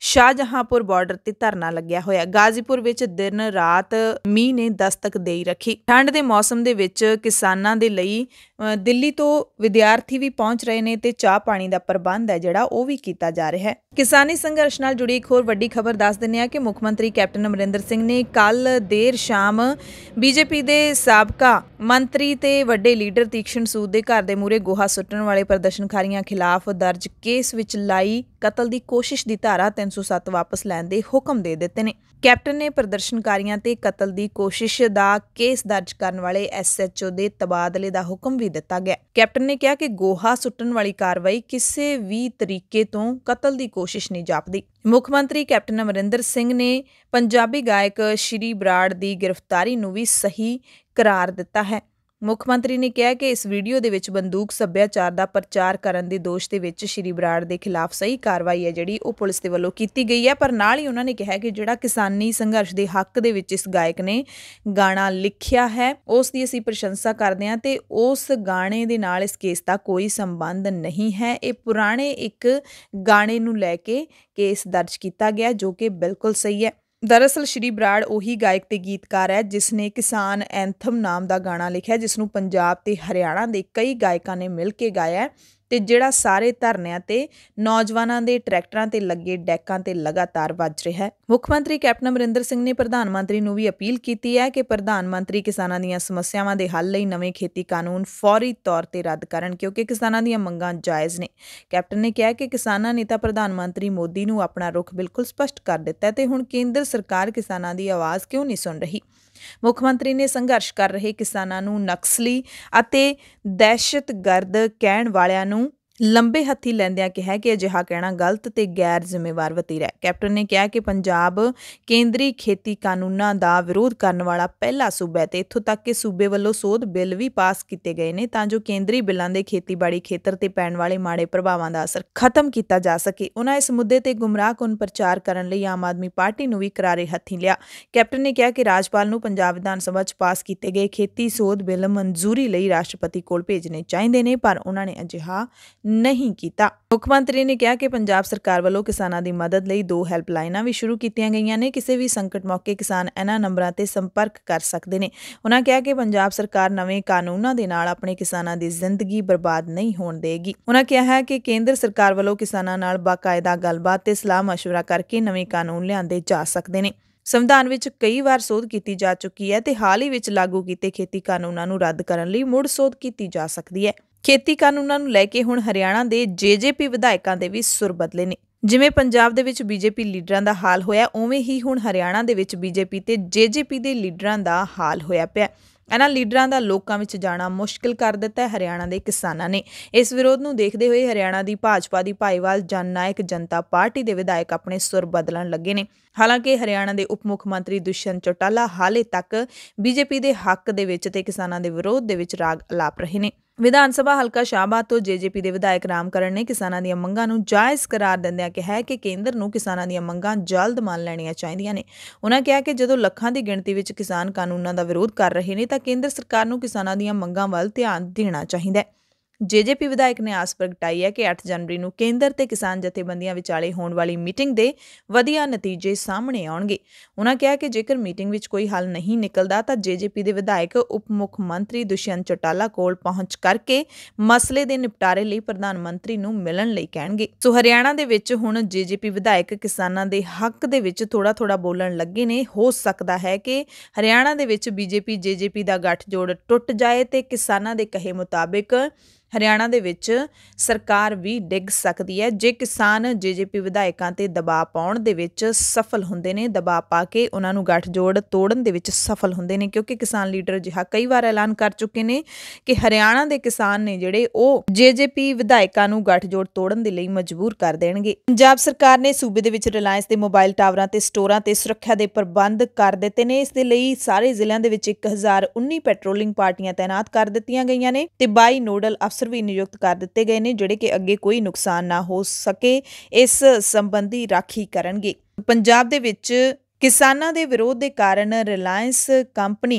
ਸ਼ਾਹਜਹਾਂਪੁਰ ਬਾਰਡਰ ਤੇ ਧਰਨਾ ਲੱਗਿਆ ਹੋਇਆ। ਗਾਜ਼ੀਪੁਰ ਵਿੱਚ ਦਿਨ ਰਾਤ ਮੀਂਹ ਨੇ ਦਸਤਕ ਦੇਈ ਰੱਖੀ। ਠੰਡ ਦੇ ਮੌਸਮ ਦੇ ਵਿੱਚ ਕਿਸਾਨਾਂ ਦੇ ਲਈ ਦਿੱਲੀ ਤੋਂ ਵਿਦਿਆਰਥੀ ਵੀ ਪਹੁੰਚ ਰਹੇ ਨੇ ਤੇ ਚਾਹ ਪਾਣੀ ਦਾ ਪ੍ਰਬੰਧ ਹੈ ਜਿਹੜਾ ਉਹ ਵੀ ਕੀਤਾ ਜਾ ਰਿਹਾ ਹੈ। ਕਿਸਾਨੀ ਸੰਘਰਸ਼ ਨਾਲ ਜੁੜੀ ਇੱਕ ਹੋਰ ਵੱਡੀ ਖਬਰ ਦੱਸ ਦਿੰਦੇ ਹਾਂ ਕਿ ਮੁੱਖ ਮੰਤਰੀ ਕੈਪਟਨ ਅਮਰਿੰਦਰ ਸਿੰਘ ਨੇ ਕੱਲ ਦੇਰ ਸ਼ਾਮ ਬੀਜੇਪੀ ਦੇ ਸਾਬਕਾ ਮੰਤਰੀ ਤੇ ਵੱਡੇ ਲੀਡਰ ਤੀਕਸ਼ਣ ਸੂਦ ਦੇ ਘਰ ਦੇ ਮੂਹਰੇ ਗੋਹਾ ਸੁੱਟਣ ਵਾਲੇ ਪ੍ਰਦਰਸ਼ਨਕਾਰੀਆਂ ਖਿਲਾਫ ਦਰਜ ਕੇਸ ਵਿੱਚ ਲਾਈ ਕਤਲ ਦੀ ਕੋਸ਼ਿਸ਼ ਦੀ ਧਾਰਾ ਤਿੰਨ ਸੌ ਸੱਤ ਵਾਪਸ ਲੈਣ ਦੇ ਹੁਕਮ ਦੇ ਦਿੱਤੇ ਨੇ। ਕੈਪਟਨ ਨੇ ਪ੍ਰਦਰਸ਼ਨਕਾਰੀਆਂ ਤੇ ਕਤਲ ਦੀ ਕੋਸ਼ਿਸ਼ ਦਾ ਕੇਸ ਦਰਜ ਕਰਨ ਵਾਲੇ ਐਸ ਐਚ ਓ ਦੇ ਤਬਾਦਲੇ ਦਾ ਹੁਕਮ ਵੀ ਦਿੱਤਾ ਗਿਆ। ਕੈਪਟਨ ਨੇ ਕਿਹਾ ਕਿ ਗੋਹਾ ਸੁੱਟਣ ਵਾਲੀ ਕਾਰਵਾਈ ਕਿਸੇ ਵੀ ਤਰੀਕੇ ਤੋਂ ਕਤਲ ਦੀ ਕੋਸ਼ਿਸ਼ ਨਹੀਂ ਜਾਪਦੀ। ਮੁੱਖ ਮੰਤਰੀ ਕੈਪਟਨ ਅਮਰਿੰਦਰ ਸਿੰਘ ਨੇ ਪੰਜਾਬੀ ਗਾਇਕ ਸ਼੍ਰੀ ਬਰਾੜ ਦੀ ਗ੍ਰਿਫਤਾਰੀ ਨੂੰ ਵੀ ਸਹੀ ਕਰਾਰ ਦਿੱਤਾ ਹੈ। ਮੁੱਖ ਮੰਤਰੀ ਨੇ ਕਿਹਾ ਕਿ ਇਸ ਵੀਡੀਓ ਦੇ ਵਿੱਚ ਬੰਦੂਕ ਸੱਭਿਆਚਾਰ ਦਾ ਪ੍ਰਚਾਰ ਕਰਨ ਦੇ ਦੋਸ਼ ਦੇ ਵਿੱਚ ਸ਼੍ਰੀ ਬਰਾੜ ਦੇ ਖਿਲਾਫ ਸਹੀ ਕਾਰਵਾਈ ਹੈ ਜਿਹੜੀ ਉਹ ਪੁਲਿਸ ਦੇ ਵੱਲੋਂ ਕੀਤੀ ਗਈ ਹੈ। ਪਰ ਨਾਲ ਹੀ ਉਹਨਾਂ ਨੇ ਕਿਹਾ ਕਿ ਜਿਹੜਾ ਕਿਸਾਨੀ ਸੰਘਰਸ਼ ਦੇ ਹੱਕ ਦੇ ਵਿੱਚ ਇਸ ਗਾਇਕ ਨੇ ਗਾਣਾ ਲਿਖਿਆ ਹੈ ਉਸ ਦੀ ਅਸੀਂ ਪ੍ਰਸ਼ੰਸਾ ਕਰਦੇ ਹਾਂ ਤੇ ਉਸ ਗਾਣੇ ਦੇ ਨਾਲ ਇਸ ਕੇਸ ਦਾ ਕੋਈ ਸੰਬੰਧ ਨਹੀਂ ਹੈ। ਇਹ ਪੁਰਾਣੇ ਇੱਕ ਗਾਣੇ ਨੂੰ ਲੈ ਕੇ ਕੇਸ ਦਰਜ ਕੀਤਾ ਗਿਆ ਜੋ ਕਿ ਬਿਲਕੁਲ ਸਹੀ ਹੈ। ਦਰਅਸਲ ਸ਼੍ਰੀ ਬਰਾੜ ਉਹੀ ਗਾਇਕ ਤੇ ਗੀਤਕਾਰ ਹੈ ਜਿਸ ਨੇ ਕਿਸਾਨ ਐਂਥਮ ਨਾਮ ਦਾ ਗਾਣਾ ਲਿਖਿਆ ਜਿਸ ਨੂੰ ਪੰਜਾਬ ਤੇ ਹਰਿਆਣਾ ਦੇ ਕਈ ਗਾਇਕਾਂ ਨੇ ਮਿਲ ਕੇ ਗਾਇਆ ਤੇ ਜਿਹੜਾ ਸਾਰੇ ਧਰਨਿਆਂ ਤੇ ਨੌਜਵਾਨਾਂ ਦੇ ਟਰੈਕਟਰਾਂ ਤੇ ਲੱਗੇ ਡੈਕਾਂ ਤੇ ਲਗਾਤਾਰ ਵੱਜ ਰਿਹਾ ਹੈ। ਮੁੱਖ ਮੰਤਰੀ ਕੈਪਟਨ ਅਮਰਿੰਦਰ ਸਿੰਘ ਨੇ ਪ੍ਰਧਾਨ ਮੰਤਰੀ ਨੂੰ ਵੀ ਅਪੀਲ ਕੀਤੀ ਹੈ ਕਿ ਪ੍ਰਧਾਨ ਮੰਤਰੀ ਕਿਸਾਨਾਂ ਦੀਆਂ ਸਮੱਸਿਆਵਾਂ ਦੇ ਹੱਲ ਲਈ ਨਵੇਂ ਖੇਤੀ ਕਾਨੂੰਨ ਫੌਰੀ ਤੌਰ ਤੇ ਰੱਦ ਕਰਨ ਕਿਉਂਕਿ ਕਿਸਾਨਾਂ ਦੀਆਂ ਮੰਗਾਂ ਜਾਇਜ਼ ਨੇ। ਕੈਪਟਨ ਨੇ ਕਿਹਾ ਕਿ ਕਿਸਾਨਾਂ ਨੇ ਤਾਂ ਪ੍ਰਧਾਨ ਮੰਤਰੀ ਮੋਦੀ ਨੂੰ ਆਪਣਾ ਰੁਖ ਬਿਲਕੁਲ ਸਪਸ਼ਟ ਕਰ ਦਿੱਤਾ ਤੇ ਹੁਣ ਕੇਂਦਰ ਸਰਕਾਰ ਕਿਸਾਨਾਂ ਦੀ ਆਵਾਜ਼ ਕਿਉਂ ਨਹੀਂ ਸੁਣ ਰਹੀ। ਮੁੱਖ ਮੰਤਰੀ ਨੇ ਸੰਘਰਸ਼ ਕਰ ਰਹੇ ਕਿਸਾਨਾਂ ਨੂੰ ਨਕਸਲੀ ਅਤੇ ਦਹਿਸ਼ਤਗਰਦ ਕਹਿਣ ਵਾਲਿਆਂ ਨੂੰ ਲੰਬੇ ਹੱਥੀ ਲੈਂਦਿਆਂ ਕਿਹਾ ਕਿ ਅਜਿਹਾ ਕਹਿਣਾ ਗਲਤ ਤੇ ਗੈਰ ਜ਼ਿੰਮੇਵਾਰ ਵਤੀਰਾ ਹੈ। ਕੈਪਟਨ ਨੇ ਕਿਹਾ ਕਿ ਪੰਜਾਬ ਕੇਂਦਰੀ ਖੇਤੀ ਕਾਨੂੰਨਾਂ ਦਾ ਵਿਰੋਧ ਕਰਨ ਵਾਲਾ ਪਹਿਲਾ ਸੂਬਾ ਹੈ ਤੇ ਇੱਥੋਂ ਤੱਕ ਕਿ ਸੂਬੇ ਵੱਲੋਂ ਸੋਧ ਬਿੱਲ ਵੀ ਪਾਸ ਕੀਤੇ ਗਏ ਨੇ ਤਾਂ ਜੋ ਕੇਂਦਰੀ ਬਿੱਲਾਂ ਦੇ ਖੇਤੀਬਾੜੀ ਖੇਤਰ ਤੇ ਪੈਣ ਵਾਲੇ ਮਾੜੇ ਪ੍ਰਭਾਵਾਂ ਦਾ ਅਸਰ ਖਤਮ ਕੀਤਾ ਜਾ ਸਕੇ। ਉਹਨਾਂ ਇਸ ਮੁੱਦੇ ਤੇ ਗੁੰਮਰਾਹਕੁਨ ਪ੍ਰਚਾਰ ਕਰਨ ਲਈ ਆਮ ਆਦਮੀ ਪਾਰਟੀ ਨੂੰ ਵੀ ਕਰਾਰੇ ਹੱਥੀਂ ਲਿਆ। ਕੈਪਟਨ ਨੇ ਕਿਹਾ ਕਿ ਰਾਜਪਾਲ ਨੂੰ ਪੰਜਾਬ ਵਿਧਾਨ ਸਭਾ 'ਚ ਪਾਸ ਕੀਤੇ ਗਏ ਖੇਤੀ ਸੋਧ ਬਿੱਲ ਮਨਜ਼ੂਰੀ ਲਈ ਰਾਸ਼ਟਰਪਤੀ ਕੋਲ ਭੇਜਣੇ ਚਾਹੀਦੇ ਨੇ ਪਰ ਉਹਨਾਂ ਨੇ ਅਜਿਹਾ ਨਹੀਂ ਕੀਤਾ। ਮੁੱਖ ਮੰਤਰੀ ਨੇ ਕਿਹਾ ਕਿ ਪੰਜਾਬ ਸਰਕਾਰ ਵੱਲੋਂ ਕਿਸਾਨਾਂ ਦੀ ਮਦਦ ਲਈ ਦੋ ਹੈਲਪਲਾਈਨਾਂ ਵੀ ਸ਼ੁਰੂ ਕੀਤੀਆਂ ਗਈਆਂ ਨੇ। ਕਿਸੇ ਵੀ ਸੰਕਟ ਮੌਕੇ ਕਿਸਾਨ ਇਹਨਾਂ ਨੰਬਰਾਂ ਤੇ ਸੰਪਰਕ ਕਰ ਸਕਦੇ ਨੇ। ਉਹਨਾਂ ਕਿਹਾ ਕਿ ਪੰਜਾਬ ਸਰਕਾਰ ਨਵੇਂ ਕਾਨੂੰਨਾਂ ਦੇ ਨਾਲ ਆਪਣੇ ਕਿਸਾਨਾਂ ਦੀ ਜ਼ਿੰਦਗੀ ਬਰਬਾਦ ਨਹੀਂ ਹੋਣ ਦੇਗੀ। ਉਹਨਾਂ ਕਿਹਾ ਹੈ ਕਿ ਕੇਂਦਰ ਸਰਕਾਰ ਵੱਲੋਂ ਕਿਸਾਨਾਂ ਨਾਲ ਬਾਕਾਇਦਾ ਗੱਲਬਾਤ ਤੇ ਸਲਾਹ ਮਸ਼ਵਰਾ ਕਰਕੇ ਨਵੇਂ ਕਾਨੂੰਨ ਲਿਆਂਦੇ ਜਾ ਸਕਦੇ ਨੇ। ਸੰਵਿਧਾਨ ਵਿੱਚ ਕਈ ਵਾਰ ਸੋਧ ਕੀਤੀ ਜਾ ਚੁੱਕੀ ਹੈ ਤੇ ਹਾਲ ਹੀ ਵਿੱਚ ਲਾਗੂ ਕੀਤੇ ਖੇਤੀ ਕਾਨੂੰਨਾਂ ਨੂੰ ਰੱਦ ਕਰਨ ਲਈ ਮੁੜ ਸੋਧ ਕੀਤੀ ਜਾ ਸਕਦੀ ਹੈ। ਖੇਤੀ ਕਾਨੂੰਨਾਂ ਨੂੰ ਲੈ ਕੇ ਹੁਣ ਹਰਿਆਣਾ ਦੇ ਜੇ ਜੇ ਪੀ ਵਿਧਾਇਕਾਂ ਦੇ ਵੀ ਸੁਰ ਬਦਲੇ ਨੇ। ਜਿਵੇਂ ਪੰਜਾਬ ਦੇ ਵਿੱਚ ਬੀਜੇਪੀ ਲੀਡਰਾਂ ਦਾ ਹਾਲ ਹੋਇਆ ਉਵੇਂ ਹੀ ਹੁਣ ਹਰਿਆਣਾ ਦੇ ਵਿੱਚ ਬੀਜੇਪੀ ਤੇ ਜੇ ਜੇ ਪੀ ਦੇ ਲੀਡਰਾਂ ਦਾ ਹਾਲ ਹੋਇਆ ਪਿਆ। ਇਹਨਾਂ ਲੀਡਰਾਂ ਦਾ ਲੋਕਾਂ ਵਿੱਚ ਜਾਣਾ ਮੁਸ਼ਕਿਲ ਕਰ ਦਿੱਤਾ ਹੈ ਹਰਿਆਣਾ ਦੇ ਕਿਸਾਨਾਂ ਨੇ। ਇਸ ਵਿਰੋਧ ਨੂੰ ਦੇਖਦੇ ਹੋਏ ਹਰਿਆਣਾ ਦੀ ਭਾਜਪਾ ਦੀ ਭਾਈਵਾਲ ਜਨ ਨਾਇਕ ਜਨਤਾ ਪਾਰਟੀ ਦੇ ਵਿਧਾਇਕ ਆਪਣੇ ਸੁਰ ਬਦਲਣ ਲੱਗੇ ਨੇ। ਹਾਲਾਂਕਿ ਹਰਿਆਣਾ ਦੇ ਉਪ ਮੁੱਖ ਮੰਤਰੀ ਦੁਸ਼ਯੰਤ ਚੌਟਾਲਾ ਹਾਲੇ ਤੱਕ ਬੀਜੇਪੀ ਦੇ ਹੱਕ ਦੇ ਵਿੱਚ ਤੇ ਕਿਸਾਨਾਂ ਦੇ ਵਿਰੋਧ ਦੇ ਵਿੱਚ ਰਾਗ ਅਲਾਪ ਰਹੇ ਨੇ। ਵਿਧਾਨ ਸਭਾ ਹਲਕਾ ਸ਼ਾਹਬਾਦ ਤੋਂ ਜੇ ਜੇ ਪੀ ਦੇ ਵਿਧਾਇਕ ਰਾਮਕਰਨ ਨੇ ਕਿਸਾਨਾਂ ਦੀਆਂ ਮੰਗਾਂ ਨੂੰ ਜਾਇਜ਼ ਕਰਾਰ ਦਿੰਦਿਆਂ ਕਿਹਾ ਕਿ ਕੇਂਦਰ ਨੂੰ ਕਿਸਾਨਾਂ ਦੀਆਂ ਮੰਗਾਂ ਜਲਦ ਮੰਨ ਲੈਣੀਆਂ ਚਾਹੀਦੀਆਂ ਨੇ। ਉਹਨਾਂ ਕਿਹਾ ਕਿ ਜਦੋਂ ਲੱਖਾਂ ਦੀ ਗਿਣਤੀ ਵਿੱਚ ਕਿਸਾਨ ਕਾਨੂੰਨਾਂ ਦਾ ਵਿਰੋਧ ਕਰ ਰਹੇ ਨੇ ਤਾਂ ਕੇਂਦਰ ਸਰਕਾਰ ਨੂੰ ਕਿਸਾਨਾਂ ਦੀਆਂ ਮੰਗਾਂ ਵੱਲ ਧਿਆਨ ਦੇਣਾ ਚਾਹੀਦਾ ਹੈ। ਜੇ ਜੇ ਪੀ ਵਿਧਾਇਕ ਨੇ ਆਸ ਪ੍ਰਗਟਾਈ ਹੈ ਕਿ ਅੱਠ ਜਨਵਰੀ ਨੂੰ ਕੇਂਦਰ ਤੇ ਕਿਸਾਨ ਜਥੇਬੰਦੀਆਂ ਵਿਚਾਲੇ ਹੋਣ ਵਾਲੀ ਮੀਟਿੰਗ ਦੇ ਵਧੀਆ ਨਤੀਜੇ ਸਾਹਮਣੇ ਆਉਣਗੇ। ਉਹਨਾਂ ਕਿਹਾ ਕਿ ਜੇਕਰ ਮੀਟਿੰਗ ਵਿੱਚ ਕੋਈ ਹੱਲ ਨਹੀਂ ਨਿਕਲਦਾ ਤਾਂ ਜੇ ਜੇ ਪੀ ਦੇ ਵਿਧਾਇਕ ਉਪ ਮੁੱਖ ਮੰਤਰੀ ਦੁਸ਼ਯੰਤ ਚੌਟਾਲਾ ਕੋਲ ਪਹੁੰਚ ਕਰਕੇ ਮਸਲੇ ਦੇ ਨਿਪਟਾਰੇ ਲਈ ਪ੍ਰਧਾਨ ਮੰਤਰੀ ਨੂੰ ਮਿਲਣ ਲਈ ਕਹਿਣਗੇ। ਸੋ ਹਰਿਆਣਾ ਦੇ ਵਿੱਚ ਹੁਣ ਜੇ ਜੇ ਪੀ ਵਿਧਾਇਕ ਕਿਸਾਨਾਂ ਦੇ ਹੱਕ ਦੇ ਵਿੱਚ ਥੋੜਾ ਥੋੜਾ ਬੋਲਣ ਲੱਗੇ ਨੇ। ਹੋ ਸਕਦਾ ਹੈ ਕਿ ਹਰਿਆਣਾ ਦੇ ਵਿੱਚ ਬੀਜੇਪੀ ਜੇ ਜੇ ਪੀ ਦਾ ਗੱਠਜੋੜ ਟੁੱਟ ਜਾਏ ਤੇ ਕਿਸਾਨਾਂ ਦੇ ਕਹੇ ਮੁਤਾਬਿਕ ਹਰਿਆਣਾ ਦੇ ਵਿੱਚ ਸਰਕਾਰ ਵੀ ਡਿੱਗ ਸਕਦੀ ਹੈ ਜੇ ਕਿਸਾਨ ਜੇ ਜੇ ਪੀ ਵਿਧਾਇਕਾਂ ਤੇ ਦਬਾਅ ਪਾਉਣ ਦੇ ਵਿੱਚ ਸਫਲ ਹੁੰਦੇ ਨੇ, ਦਬਾਅ ਪਾ ਕੇ ਉਹਨਾਂ ਨੂੰ ਗੱਠਜੋੜ ਤੋੜਨ ਦੇ ਵਿੱਚ ਸਫਲ ਹੁੰਦੇ ਨੇ ਕਿਉਂਕਿ ਕਿਸਾਨ ਲੀਡਰ ਅਜਿਹਾ ਕਈ ਵਾਰ ਐਲਾਨ ਕਰ ਚੁੱਕੇ ਨੇ ਕਿ ਹਰਿਆਣਾ ਦੇ ਕਿਸਾਨ ਨੇ ਜਿਹੜੇ ਉਹ ਜੇ ਜੇ ਪੀ ਵਿਧਾਇਕਾਂ ਨੂੰ ਗੱਠਜੋੜ ਤੋੜਨ ਦੇ ਲਈ ਮਜਬੂਰ ਕਰ ਦੇਣਗੇ। ਪੰਜਾਬ ਸਰਕਾਰ ਨੇ ਸੂਬੇ ਦੇ ਵਿੱਚ ਰਿਲਾਇੰਸ ਦੇ ਮੋਬਾਈਲ ਟਾਵਰਾਂ ਤੇ ਸਟੋਰਾਂ ਤੇ ਸੁਰੱਖਿਆ ਦੇ ਪ੍ਰਬੰਧ ਕਰ ਦਿੱਤੇ ਨੇ। ਇਸ ਦੇ ਲਈ ਸਾਰੇ ਜ਼ਿਲ੍ਹਿਆਂ ਦੇ ਵਿੱਚ ਇੱਕ ਹਜ਼ਾਰ ਉੱਨੀ ਪੈਟਰੋਲਿੰਗ ਪਾਰਟੀਆਂ ਤਾਇਨਾਤ ਕਰ ਦਿੱਤੀਆਂ ਗਈਆਂ ਨੇ ਤੇ ਬਾਈ ਨੋਡਲ ਅਫਸਰ ਵੀ ਨਿਯੁਕਤ ਕਰ ਦਿੱਤੇ ਗਏ ਨੇ ਜਿਹੜੇ ਕਿ ਅੱਗੇ ਕੋਈ ਨੁਕਸਾਨ ਨਾ ਹੋ ਸਕੇ ਇਸ ਸੰਬੰਧੀ ਰਾਖੀ ਕਰਨਗੇ। ਪੰਜਾਬ ਦੇ ਵਿੱਚ ਕਿਸਾਨਾਂ ਦੇ ਵਿਰੋਧ ਦੇ ਕਾਰਨ ਰਿਲਾਇੰਸ ਕੰਪਨੀ